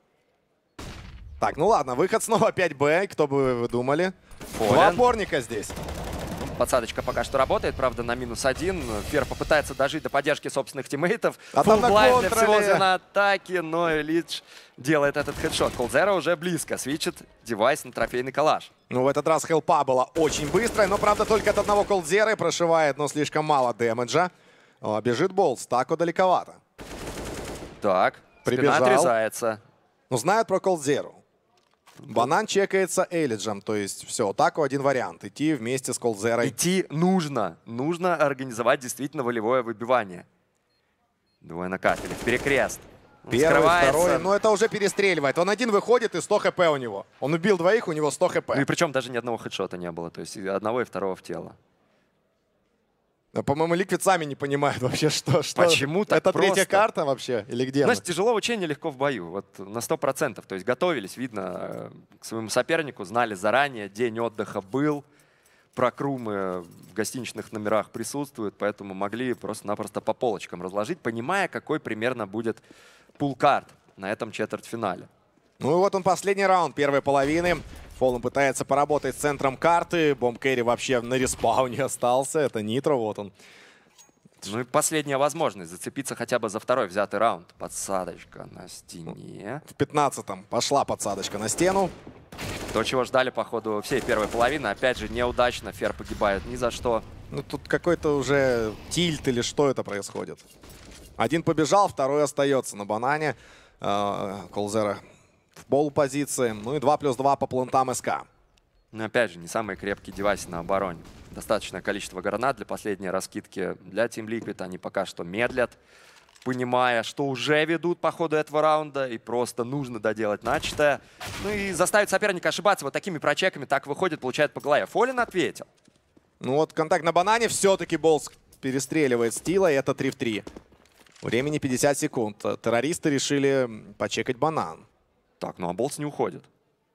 Так, ну ладно, выход снова пять бэ, кто бы вы думали. Фоллен. Два опорника здесь. Подсадочка пока что работает, правда, на минус один. Фер попытается дожить до поддержки собственных тиммейтов. А там на Фуллблайнд для контроле. всего звена атаки, но Элидж делает этот хедшот. Колдзера уже близко, свитчит девайс на трофейный калаш. Ну, в этот раз хелпа была очень быстрая, но, правда, только от одного Колдзера прошивает, но слишком мало дэмэджа. О, бежит Болтс, тако далековато. Так, Прибежал. спина отрезается. Ну, знают про Колдзеру. Банан чекается Элиджем, то есть все, тако один вариант. Идти вместе с Колдзерой. Идти нужно. Нужно организовать действительно волевое выбивание. Двое накатили. В перекрест. Он Первый, скрывается. второй, но это уже перестреливает. Он один выходит и сто хп у него. Он убил двоих, у него сто хп. Ну и причем даже ни одного хедшота не было. То есть и одного и второго в тело. По-моему, Liquid сами не понимают вообще, что... что... Почему так Это просто? третья карта вообще? Или где Знаешь, мы? тяжело в учении, легко в бою. Вот на сто процентов. То есть готовились, видно, э, к своему сопернику, знали заранее, день отдыха был. Прокрумы в гостиничных номерах присутствуют, поэтому могли просто-напросто по полочкам разложить, понимая, какой примерно будет пул карт на этом четвертьфинале. Ну и вот он, последний раунд первой половины. Fallen пытается поработать с центром карты. Бомб Керри вообще на респауне остался. Это Нитро, вот он. Ну и последняя возможность зацепиться хотя бы за второй взятый раунд. Подсадочка на стене. В пятнадцатом пошла подсадочка на стену. То, чего ждали по ходу всей первой половины. Опять же, неудачно. Фер погибает ни за что. Ну тут какой-то уже тильт или что это происходит. Один побежал, второй остается на банане. Колзера в полупозиции. Ну и два плюс два по плантам СК. Но опять же, не самые крепкие девайсы на обороне. Достаточное количество гранат для последней раскидки для Team Liquid. Они пока что медлят, понимая, что уже ведут по ходу этого раунда. И просто нужно доделать начатое. Ну и заставить соперника ошибаться вот такими прочеками. Так выходит, получает по голове. Fallen ответил. Ну вот контакт на банане. Все-таки Болс перестреливает Стила. И это три в три. Времени пятьдесят секунд. Террористы решили почекать банан. Так, ну а Болтс не уходит.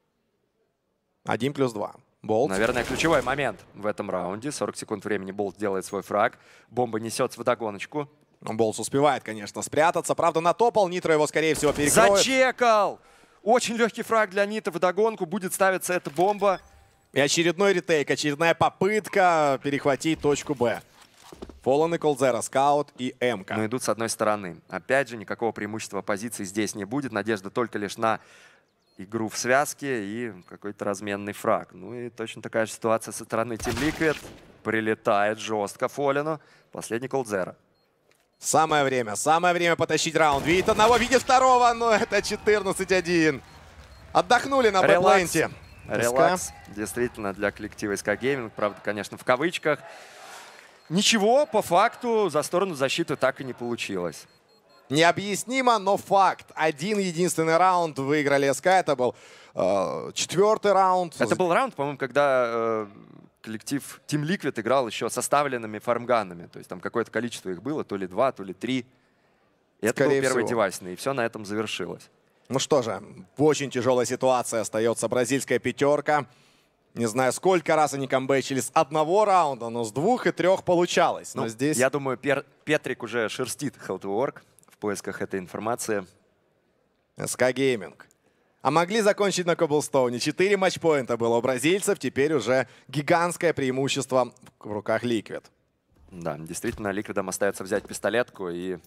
один плюс два. Болт. Наверное, ключевой момент в этом раунде. сорок секунд времени. Болт делает свой фраг. Бомба несется в догоночку. Болс успевает, конечно, спрятаться. Правда, натопал. Нитро его, скорее всего, перекроет. Зачекал! Очень легкий фраг для Нита в догонку. Будет ставиться эта бомба. И очередной ретейк. Очередная попытка перехватить точку Б. Fallen и Колзера, Скаут и Эмка. Но идут с одной стороны. Опять же, никакого преимущества позиции здесь не будет. Надежда только лишь на игру в связке и какой-то разменный фраг. Ну и точно такая же ситуация со стороны Team Liquid. Прилетает жестко Фолину. Последний Колзера. Самое время, самое время потащить раунд. Видит одного, видит второго, но это четырнадцать один. Отдохнули на бэкпленте. Релакс. Действительно, для коллектива эс ка Gaming. Правда, конечно, в кавычках. Ничего, по факту, за сторону защиты так и не получилось. Необъяснимо, но факт. Один единственный раунд выиграли СК. Это был э, четвертый раунд. Это был раунд, по-моему, когда э, коллектив Team Liquid играл еще составленными фармганами. То есть там какое-то количество их было, то ли два, то ли три. И это был первый девайсный, и все на этом завершилось. Ну что же, в очень тяжелой ситуации остается бразильская пятерка. Не знаю, сколько раз они камбэчили с одного раунда, но с двух и трех получалось. Но ну, здесь... Я думаю, Пер Петрик уже шерстит Hell to Work в поисках этой информации. эс ка Gaming. А могли закончить на Коблстоуне. Четыре матчпоинта было у бразильцев. Теперь уже гигантское преимущество в руках Liquid. Да, действительно, Ликвидам остается взять пистолетку и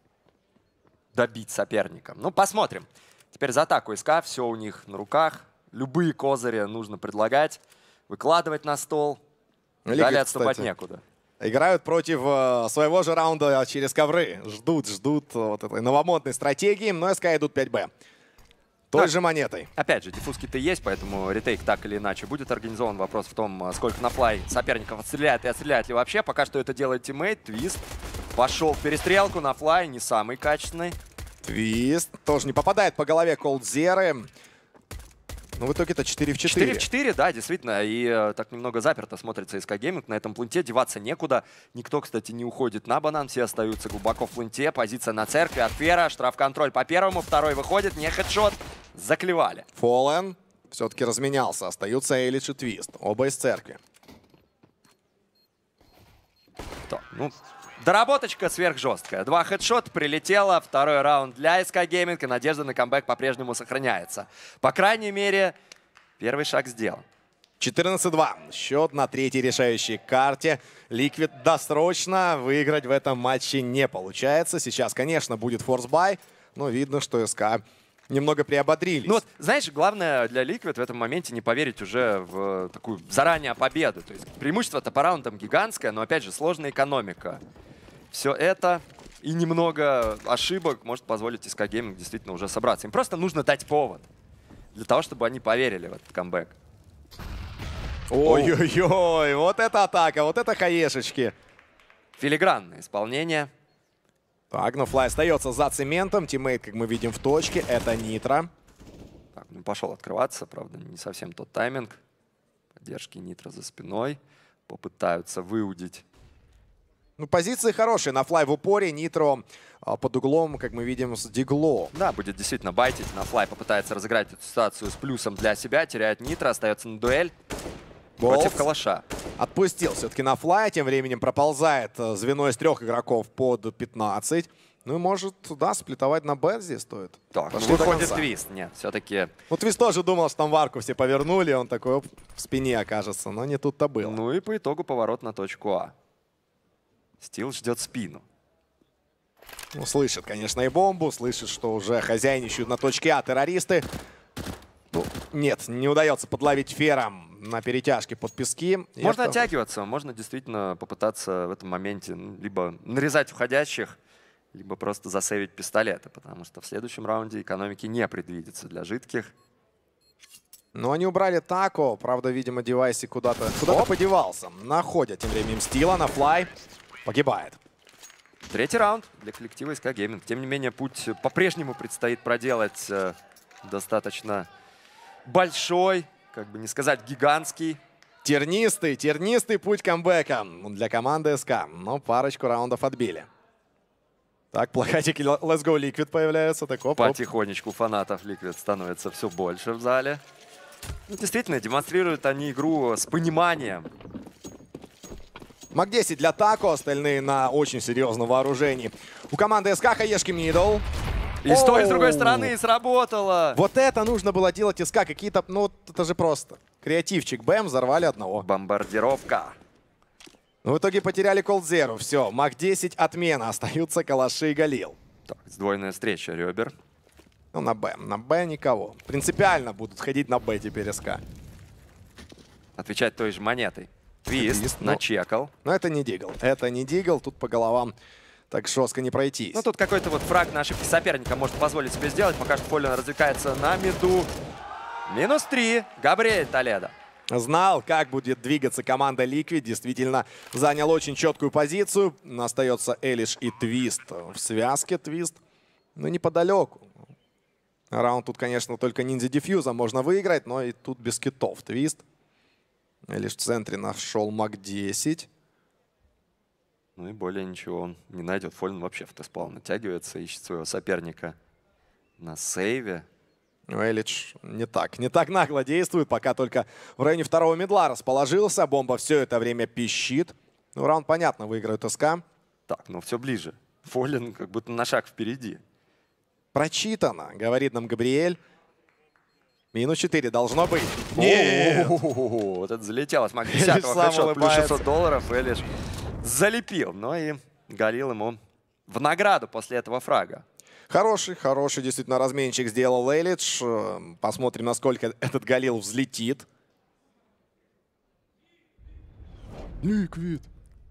добить соперника. Ну, посмотрим. Теперь за атаку СК. Все у них на руках. Любые козыри нужно предлагать, выкладывать на стол. Liquid, далее отступать кстати, некуда. Играют против э, своего же раунда через ковры. Ждут, ждут вот этой новомодной стратегии. Но СК идут пять бэ. Той Да. же монетой. Опять же, диффузки-то есть, поэтому ретейк так или иначе будет организован. Вопрос в том, сколько на флай соперников отстреляет и отстреляет ли вообще. Пока что это делает тиммейт. Твист пошел в перестрелку на флай, не самый качественный. Твист тоже не попадает по голове Колдзеры. Ну, в итоге это четыре в четыре. четыре в четыре, да, действительно. И э, так немного заперто смотрится эс ка Gaming на этом пленте. Деваться некуда. Никто, кстати, не уходит на банан. Все остаются глубоко в пленте. Позиция на церкви от Фера. Штраф-контроль по первому. Второй выходит. Не хедшот. Заклевали. Fallen все-таки разменялся. Остаются Эйлидж и Твист. Оба из церкви. То, ну, доработочка сверхжесткая. Два хедшота прилетело. Второй раунд для эс ка Gaming. И надежда на камбэк по-прежнему сохраняется. По крайней мере, первый шаг сделан. четырнадцать два. Счет на третьей решающей карте. Liquid досрочно выиграть в этом матче не получается. Сейчас, конечно, будет форсбай. Но видно, что СК немного приободрились. Ну вот, знаешь, главное для Liquid в этом моменте не поверить уже в такую заранее победу. То есть преимущество-то по раундам гигантское, но опять же сложная экономика. Все это и немного ошибок может позволить эс ка Gaming действительно уже собраться. Им просто нужно дать повод для того, чтобы они поверили в этот камбэк. Ой-ой-ой, вот это атака, вот это хаешечки. Филигранное исполнение. Так, но Флай остается за цементом. Тиммейт, как мы видим, в точке. Это Нитро. Так, ну пошел открываться, правда, не совсем тот тайминг. Поддержки Нитро за спиной. Попытаются выудить Ну, позиции хорошие. На флай в упоре. Нитро а, под углом, как мы видим, с Дигло. Да, будет действительно байтить. На флай попытается разыграть эту ситуацию с плюсом для себя. Теряет Нитро, остается на дуэль Болт против Калаша. Отпустил все-таки на флай. Тем временем проползает звено из трех игроков под пятнадцать. Ну и может, да, сплитовать на Б здесь стоит. Так, ну, выходит Твист. Нет, все-таки... Ну, Твист тоже думал, что там в арку все повернули. Он такой, оп, в спине окажется. Но не тут-то было. Ну и по итогу поворот на точку А. Стил ждет спину. Ну, слышит, конечно, и бомбу. Слышит, что уже хозяйничают на точке А террористы. Ну, нет, не удается подловить Фером на перетяжке под пески. Можно это... оттягиваться, можно действительно попытаться в этом моменте ну, либо нарезать входящих, либо просто засейвить пистолеты, потому что в следующем раунде экономики не предвидится для жидких. Но они убрали тако. Правда, видимо, девайси куда-то куда-то подевался. Находят тем временем Стила на флай. Погибает. Третий раунд для коллектива СК Gaming. Тем не менее, путь по-прежнему предстоит проделать э, достаточно большой, как бы не сказать гигантский. Тернистый, тернистый путь камбэка для команды СК. Но парочку раундов отбили. Так, плакатики Let's Go Liquid появляются. Так, оп, оп. Потихонечку фанатов Liquid становится все больше в зале. Ну, действительно, демонстрируют они игру с пониманием. Мак десять для тако, остальные на очень серьезном вооружении. У команды СК хаешки мидл. И с той, и с другой стороны сработало. Вот это нужно было делать СК. Какие-то, ну, это же просто. Креативчик. Бэм, взорвали одного. Бомбардировка. Но в итоге потеряли колдзеру. Все, Мак десять отмена. Остаются Калаши и Галил. Так, сдвоенная встреча ребер. Ну, на Б. На Б никого. Принципиально будут ходить на Б теперь СК. Отвечать той же монетой. Твист, Твист ну, начекал. Но это не дигл. Это не дигл. Тут по головам так жестко не пройтись. Ну, тут какой-то вот фраг на ошибки соперника может позволить себе сделать. Пока что Фоллен развлекается на миду. Минус три. Габриэль Толедо. Знал, как будет двигаться команда Liquid. Действительно, занял очень четкую позицию. Остается Элиш и Твист в связке. Твист, ну, неподалеку. Раунд тут, конечно, только ниндзя дефьюза можно выиграть, но и тут без китов. Твист. Элиш в центре нашел Мак десять. Ну и более ничего он не найдет. Фоллен вообще в тест-план натягивается, ищет своего соперника на сейве. Элич не так, не так нагло действует, пока только в районе второго мидла расположился. Бомба все это время пищит. Ну, раунд, понятно, выиграют СК. Так, но все ближе. Фоллен как будто на шаг впереди. Прочитано, говорит нам Габриэль. Минус четыре должно быть. Нет! Вот это залетело с Мак десятого. Хэдшот плюс шестьсот долларов. Элиш залепил. Но и Галил ему в награду после этого фрага. Хороший, хороший действительно разменчик сделал Элидж. Посмотрим, насколько этот Галил взлетит. Ликвид.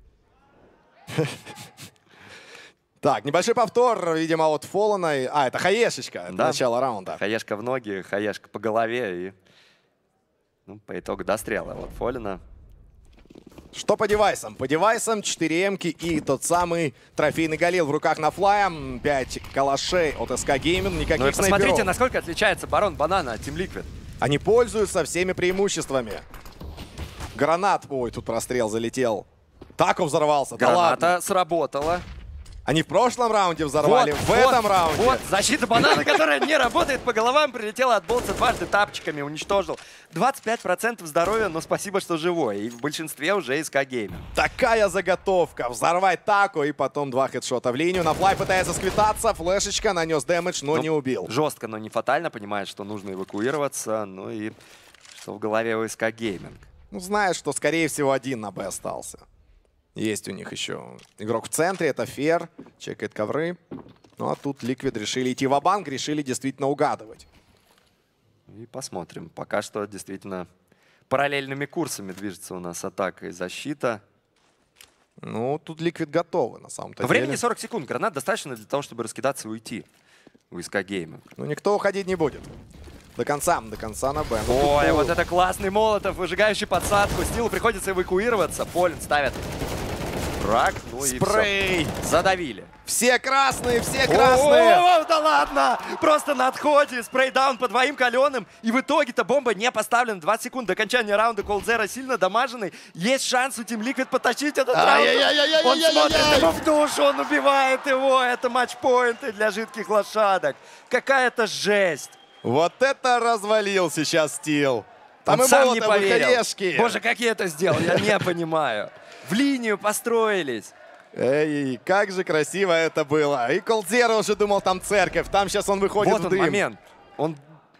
Так, небольшой повтор, видимо, от Фоллена. А, это хаешечка, да. Начало раунда. Хаешка в ноги, хаешка по голове. И ну, по итогу дострела от Фоллена. Что по девайсам? По девайсам четыре эмки и тот самый трофейный Галил в руках на флая. пять калашей от СК Gaming, никаких ну и посмотрите, снайперов. насколько отличается Барон Банана от Team Liquid. Они пользуются всеми преимуществами. Гранат. Ой, тут прострел залетел. Тако взорвался. Граната да ладно. сработала. Они в прошлом раунде взорвали, вот, в вот, этом раунде. Вот, защита банана, которая не работает по головам, прилетела от болтса дважды тапчиками, уничтожил. двадцать пять процентов здоровья, но спасибо, что живой. И в большинстве уже СК Gaming. Такая заготовка. Взорвать тако и потом два хедшота в линию. На флай пытается сквитаться. Флешечка, нанес дэмэдж, но ну, не убил. Жестко, но не фатально. Понимает, что нужно эвакуироваться. Ну и что в голове у СК Gaming. Ну, знает, что, скорее всего, один на Б остался. Есть у них еще игрок в центре, это Фер, чекает ковры. Ну а тут Liquid решили идти ва-банк, решили действительно угадывать. И посмотрим. Пока что действительно параллельными курсами движется у нас атака и защита. Ну, тут Liquid готовы на самом-то деле. Времени сорок секунд. Гранат достаточно для того, чтобы раскидаться и уйти у СК Gaming. Ну, никто уходить не будет. До конца, до конца на Б. Ну, ой, вот это классный Молотов, выжигающий подсадку. Стилу приходится эвакуироваться. Фоллен ставит фраг, ну спрей. И все. Задавили. Все красные, все красные. О, да ладно! Просто на отходе, спрейдаун по двоим каленым. И в итоге-то бомба не поставлена. двадцать секунд до окончания раунда. колдзера сильно дамаженный. Есть шанс у Team Liquid потащить этот раунд. Он смотрит ему в душу, он убивает его. Это матчпоинты для жидких лошадок. Какая-то жесть. Вот это развалил сейчас Стил. Там Он и сам не молотов, и поверил. хаешки. Боже, как я это сделал, я не понимаю. В линию построились. Эй, как же красиво это было. И колдзера уже думал, там церковь. Там сейчас он выходит Вот в он дым. момент. Он...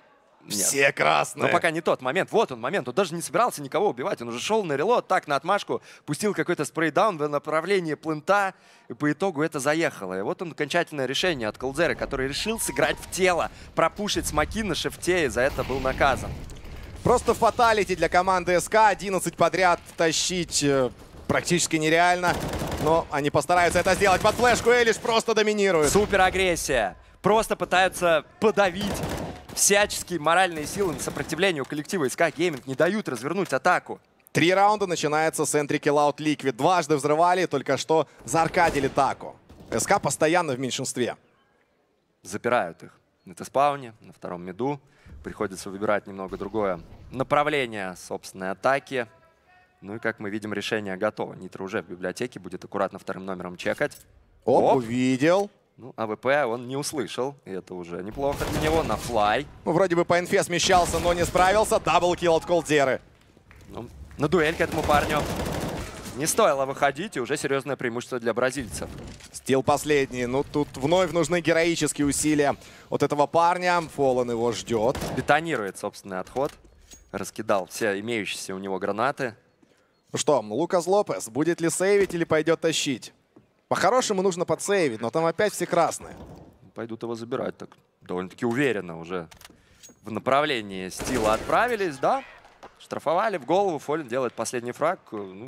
Все красные. Но пока не тот момент. Вот он момент. Он даже не собирался никого убивать. Он уже шел на релот, так, на отмашку, пустил какой-то спрейдаун в направлении плента, и по итогу это заехало. И вот он окончательное решение от колдзеры, который решил сыграть в тело, пропушить смоки на шифте, и за это был наказан. Просто фаталити для команды СК. одиннадцать подряд тащить э, практически нереально. Но они постараются это сделать. Под флешку Элиш просто доминирует. Супер агрессия. Просто пытаются подавить всяческие моральные силы на сопротивлению коллектива СК Gaming. Не дают развернуть атаку. Три раунда начинается с entry kill out Liquid. Дважды взрывали, только что зааркадили Таку. СК постоянно в меньшинстве. Запирают их на Т-спауне, на втором миду. Приходится выбирать немного другое направление собственной атаки. Ну и, как мы видим, решение готово. Нитро уже в библиотеке, будет аккуратно вторым номером чекать. Оп, Оп. увидел. Ну, АВП он не услышал, и это уже неплохо для него. На флай. Ну, вроде бы по инфе смещался, но не справился. Даблкилл от колдзеры. Ну, на дуэль к этому парню не стоило выходить, и уже серьезное преимущество для бразильцев. Стил последний. Ну, тут вновь нужны героические усилия от этого парня. Фоллен его ждет. Бетонирует собственный отход. Раскидал все имеющиеся у него гранаты. Ну что, Лукас Лопес будет ли сейвить или пойдет тащить? По-хорошему нужно подсейвить, но там опять все красные. Пойдут его забирать так довольно-таки уверенно уже. В направлении Стила отправились, да. Штрафовали в голову, Фоллен делает последний фраг. Ну,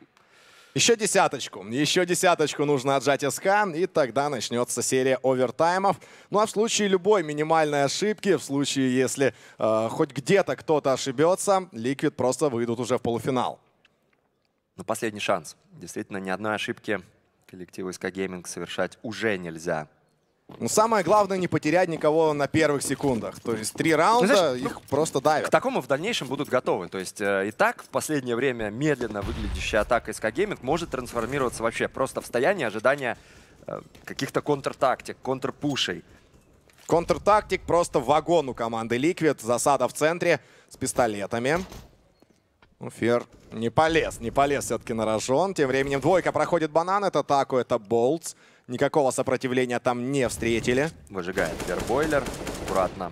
Еще десяточку. Еще десяточку нужно отжать СК, и тогда начнется серия овертаймов. Ну а в случае любой минимальной ошибки, в случае, если э, хоть где-то кто-то ошибется, Liquid просто выйдут уже в полуфинал. но последний шанс. Действительно, ни одной ошибки коллективу СК Gaming совершать уже нельзя. Но самое главное не потерять никого на первых секундах. То есть три раунда, Ну, знаешь, их просто давят. К такому в дальнейшем будут готовы. То есть э, и так в последнее время медленно выглядящая атака СК Gaming может трансформироваться вообще просто в стояние ожидания э, каких-то контртактик, контрпушей. Контртактик просто вагон у команды Liquid. Засада в центре с пистолетами. Ну, Фер не полез, не полез все-таки на рожон. Тем временем двойка проходит банан. Это Таку, это Болтс. Никакого сопротивления там не встретили. Выжигает фербойлер. Аккуратно.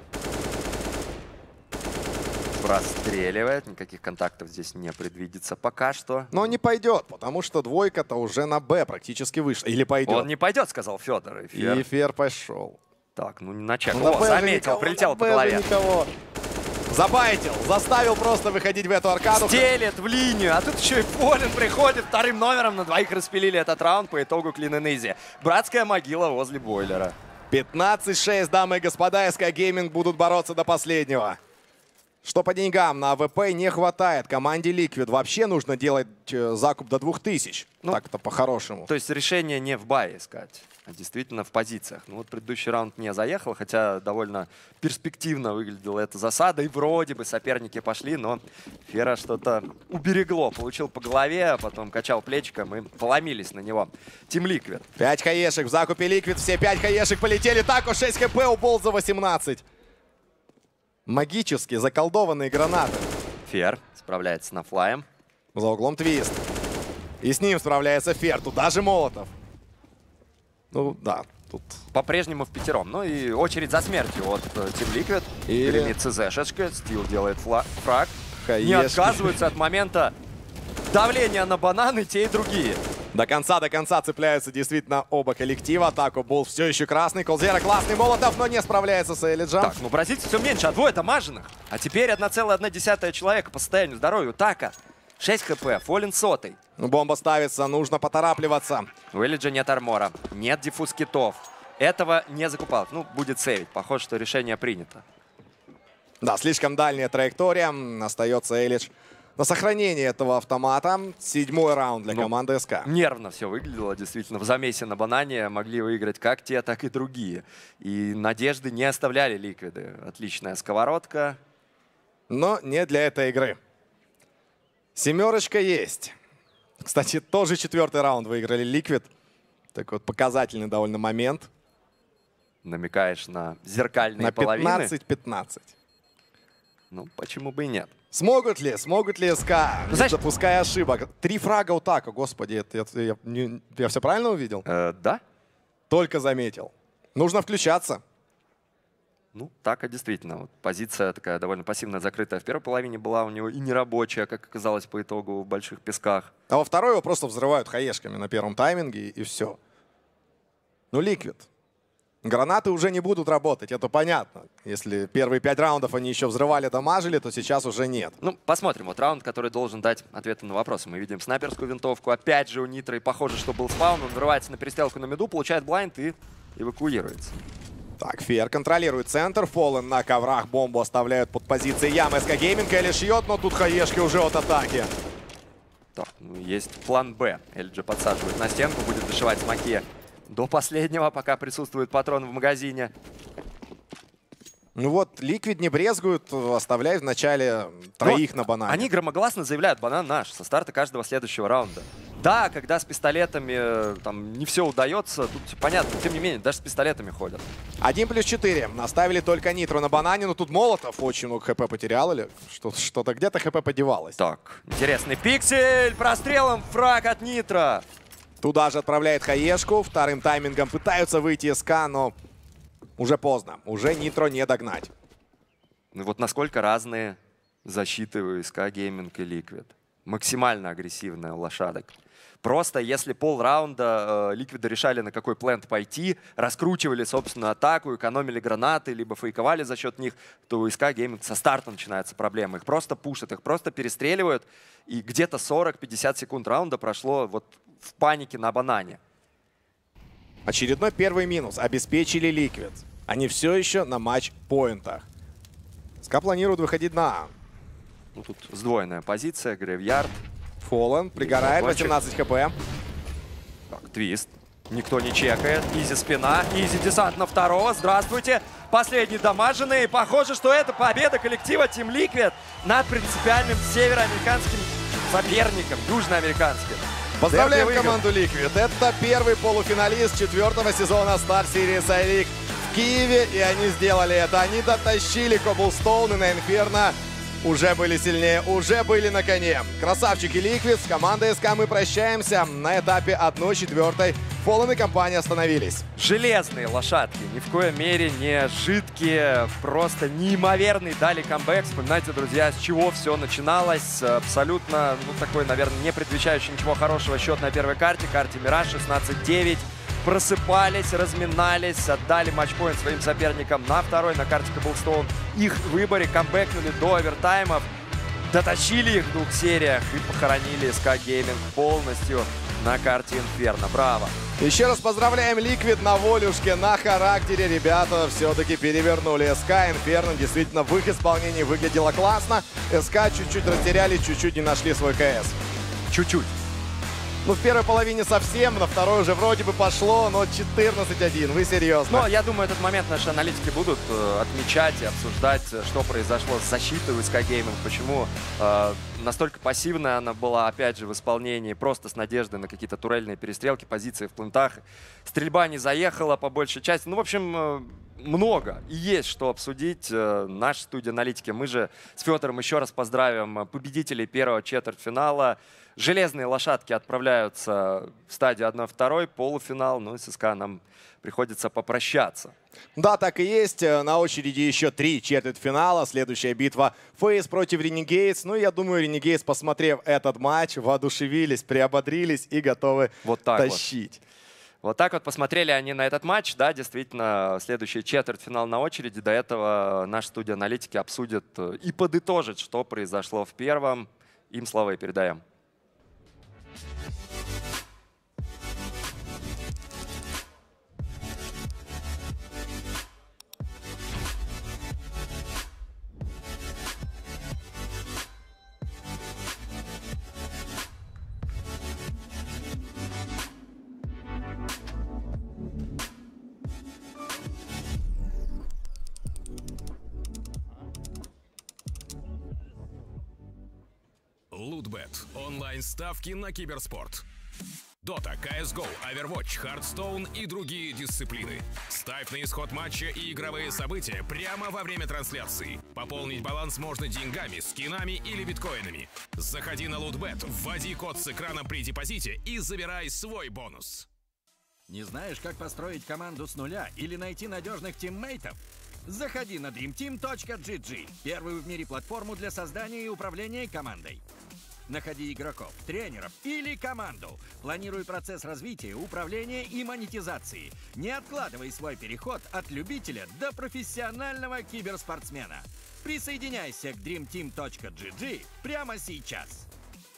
Простреливает. Никаких контактов здесь не предвидится пока что. Но не пойдет, потому что двойка-то уже на Б практически вышла. Или пойдет. Он не пойдет, сказал Федор. И Фер... И Фер пошел. Так, ну на чек. Ну, на О, Б же заметил, никого, прилетел на по Б же голове. никого. Забайтил, заставил просто выходить в эту аркаду. Стелет в линию, а тут еще и Фоллен приходит вторым номером. На двоих распилили этот раунд по итогу Clean and Easy. Братская могила возле бойлера. пятнадцать шесть, дамы и господа, СК Gaming будут бороться до последнего. Что по деньгам? На АВП не хватает. Команде Liquid вообще нужно делать э, закуп до двух тысяч. Ну, Так-то по-хорошему. То есть решение не в бае искать, а действительно в позициях. Ну вот предыдущий раунд не заехал, хотя довольно перспективно выглядела эта засада. И вроде бы соперники пошли, но Фера что-то уберегло. Получил по голове, а потом качал плечиком и поломились на него. Team Liquid. пять хаешек в закупе Liquid. Все пять хаешек полетели. Тако шесть хп, у Болт за восемнадцать. Магические заколдованные гранаты. Фер справляется на флаем. За углом Твист. И с ним справляется Фер. Туда же Молотов. Ну да, тут... По-прежнему в пятером. Ну и очередь за смертью от э, Team Liquid. Или- Гремит ЦЗшечка. Стил делает фла- фраг. Хаешки. Не отказываются от момента давления на бананы те и другие. До конца, до конца цепляются действительно оба коллектива. Тако Бол все еще красный. колдзера классный. Молотов, но не справляется с Элиджем. Так, ну бразильцев все меньше, а двое домаженных. А теперь одна целая одна десятая человека по состоянию здоровья. Така. шесть хп, Фоллен сотый. Ну, бомба ставится, нужно поторапливаться. У Элиджа нет армора, нет диффуз китов. Этого не закупал. Ну, будет сейвить. Похоже, что решение принято. Да, слишком дальняя траектория. Остается Элидж на сохранение этого автомата. Седьмой раунд для ну, команды СК. Нервно все выглядело, действительно. В замесе на банане могли выиграть как те, так и другие. И надежды не оставляли ликвиды. Отличная сковородка. Но не для этой игры. Семерочка есть. Кстати, тоже четвертый раунд выиграли ликвид. Такой вот показательный довольно момент. Намекаешь на зеркальные на половины. пятнадцать пятнадцать. Ну, почему бы и нет. Смогут ли? Смогут ли СК, ну, не знаешь, допуская ошибок? Три фрага Утака, господи, это, это, я, не, я все правильно увидел? Э, да. Только заметил. Нужно включаться. Ну, так и действительно. Вот позиция такая довольно пассивная, закрытая. В первой половине была у него и нерабочая, как оказалось по итогу в больших песках. А во второй его просто взрывают хаешками на первом тайминге, и все. Ну, ликвид. Гранаты уже не будут работать, это понятно. Если первые пять раундов они еще взрывали, дамажили, то сейчас уже нет. Ну, посмотрим. Вот раунд, который должен дать ответы на вопросы. Мы видим снайперскую винтовку. Опять же у Нитро. И похоже, что был спаун. Он врывается на перестрелку на миду, получает блайнд и эвакуируется. Так, Фер контролирует центр. Фоллен на коврах. Бомбу оставляют под позицией Ям. СК Гейминг Эли шьет, но тут хаешки уже от атаки. Так, ну, есть план Б. Эльджи подсаживает на стенку, будет зашивать смоки до последнего, пока присутствует патрон в магазине. Ну вот, Ликвид не брезгуют, оставляют в начале троих Но на банане. Они громогласно заявляют: банан наш, со старта каждого следующего раунда. Да, когда с пистолетами там не все удается, тут понятно, тем не менее, даже с пистолетами ходят. Один плюс четыре. Оставили только Нитро на банане, но тут Молотов очень много хп потерял, или что-то где-то хп подевалось. Так, интересный пиксель, прострелом фраг от Нитро. Туда же отправляет хаешку, вторым таймингом пытаются выйти СК, но уже поздно, уже Нитро не догнать. Ну вот насколько разные защиты у СК Gaming и Liquid. Максимально агрессивная у лошадок. Просто если полраунда э, Ликвиды решали, на какой плент пойти, раскручивали собственную атаку, экономили гранаты, либо фейковали за счет них, то у СК Gaming со старта начинается проблема. Их просто пушат, их просто перестреливают. И где-то сорок-пятьдесят секунд раунда прошло вот в панике на банане. Очередной первый минус. Обеспечили Ликвид. Они все еще на матч-поинтах. СК планирует выходить на А. Ну, тут сдвоенная позиция, Грейвьярд. Фоллен пригорает, восемнадцать хп. Так, твист. Никто не чекает. Изи спина, изи десант на второго. Здравствуйте. Последний дамаженный. Похоже, что это победа коллектива Team Liquid над принципиальным североамериканским соперником, южноамериканским. Поздравляем команду Liquid. Это первый полуфиналист четвертого сезона Star Series I-League в Киеве. И они сделали это. Они дотащили Cobblestone на Inferno. Уже были сильнее, уже были на коне. Красавчики Liquid, с командой СК мы прощаемся. На этапе одной четвертой Fallen и компания остановились. Железные лошадки, ни в коей мере не жидкие, просто неимоверный дали камбэк. Вспоминайте, друзья, с чего все начиналось. Абсолютно, ну, такой, наверное, не предвещающий ничего хорошего счет на первой карте. Карте Мираж шестнадцать девять. Просыпались, разминались, отдали матчпоинт своим соперникам на второй, на карте Cobblestone. Их в выборе камбэкнули до овертаймов, дотащили их в двух сериях и похоронили СК Gaming полностью на карте Inferno. Браво! Еще раз поздравляем Liquid на волюшке, на характере. Ребята все-таки перевернули СК. Inferno действительно в их исполнении выглядело классно. СК чуть-чуть растеряли, чуть-чуть не нашли свой КС. Чуть-чуть. Ну, в первой половине совсем, на второй уже вроде бы пошло, но четырнадцать один. Вы серьезно? Но я думаю, этот момент наши аналитики будут э, отмечать и обсуждать, что произошло с защитой у СК Gaming. Почему э, настолько пассивная она была, опять же, в исполнении, просто с надеждой на какие-то турельные перестрелки, позиции в плентах. Стрельба не заехала по большей части. Ну, в общем, э, много. И есть что обсудить. Э, наша студия аналитики. Мы же с Федором еще раз поздравим победителей первого четвертьфинала. Железные лошадки отправляются в стадию один-два, полуфинал. Ну и с СК нам приходится попрощаться. Да, так и есть. На очереди еще три четвертьфинала. Следующая битва Фейс против Renegades. Ну, я думаю, Renegades, посмотрев этот матч, воодушевились, приободрились и готовы вот так тащить. Вот. вот так вот посмотрели они на этот матч. Да, действительно, следующий четвертьфинал на очереди. До этого наша студия аналитики обсудит и подытожит, что произошло в первом. Им слово и передаем. Lootbet. Онлайн-ставки на киберспорт. Дота, си эс го, Overwatch, Hearthstone и другие дисциплины. Ставь на исход матча и игровые события прямо во время трансляции. Пополнить баланс можно деньгами, скинами или биткоинами. Заходи на Lootbet, вводи код с экрана при депозите и забирай свой бонус. Не знаешь, как построить команду с нуля или найти надежных тиммейтов? Заходи на дрим тим точка джи джи, первую в мире платформу для создания и управления командой. Находи игроков, тренеров или команду. Планируй процесс развития, управления и монетизации. Не откладывай свой переход от любителя до профессионального киберспортсмена. Присоединяйся к дрим тим точка джи джи прямо сейчас.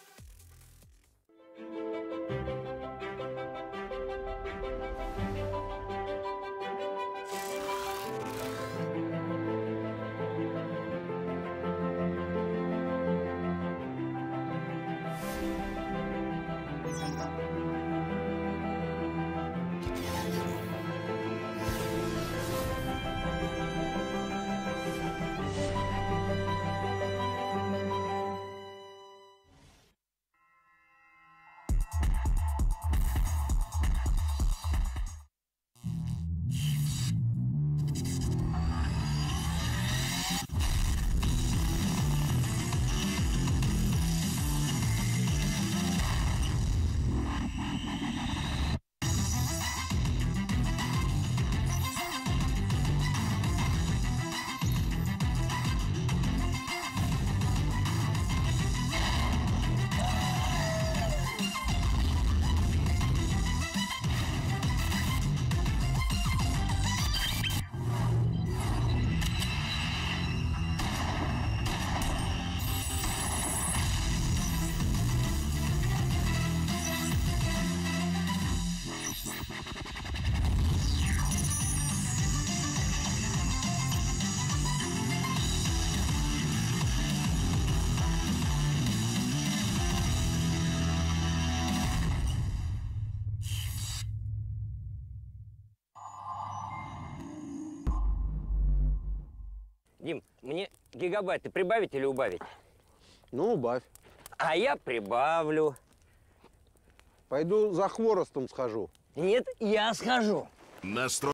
Дим, мне гигабайты прибавить или убавить? Ну, убавь. А я прибавлю. Пойду за хворостом схожу. Нет, я схожу. Настрой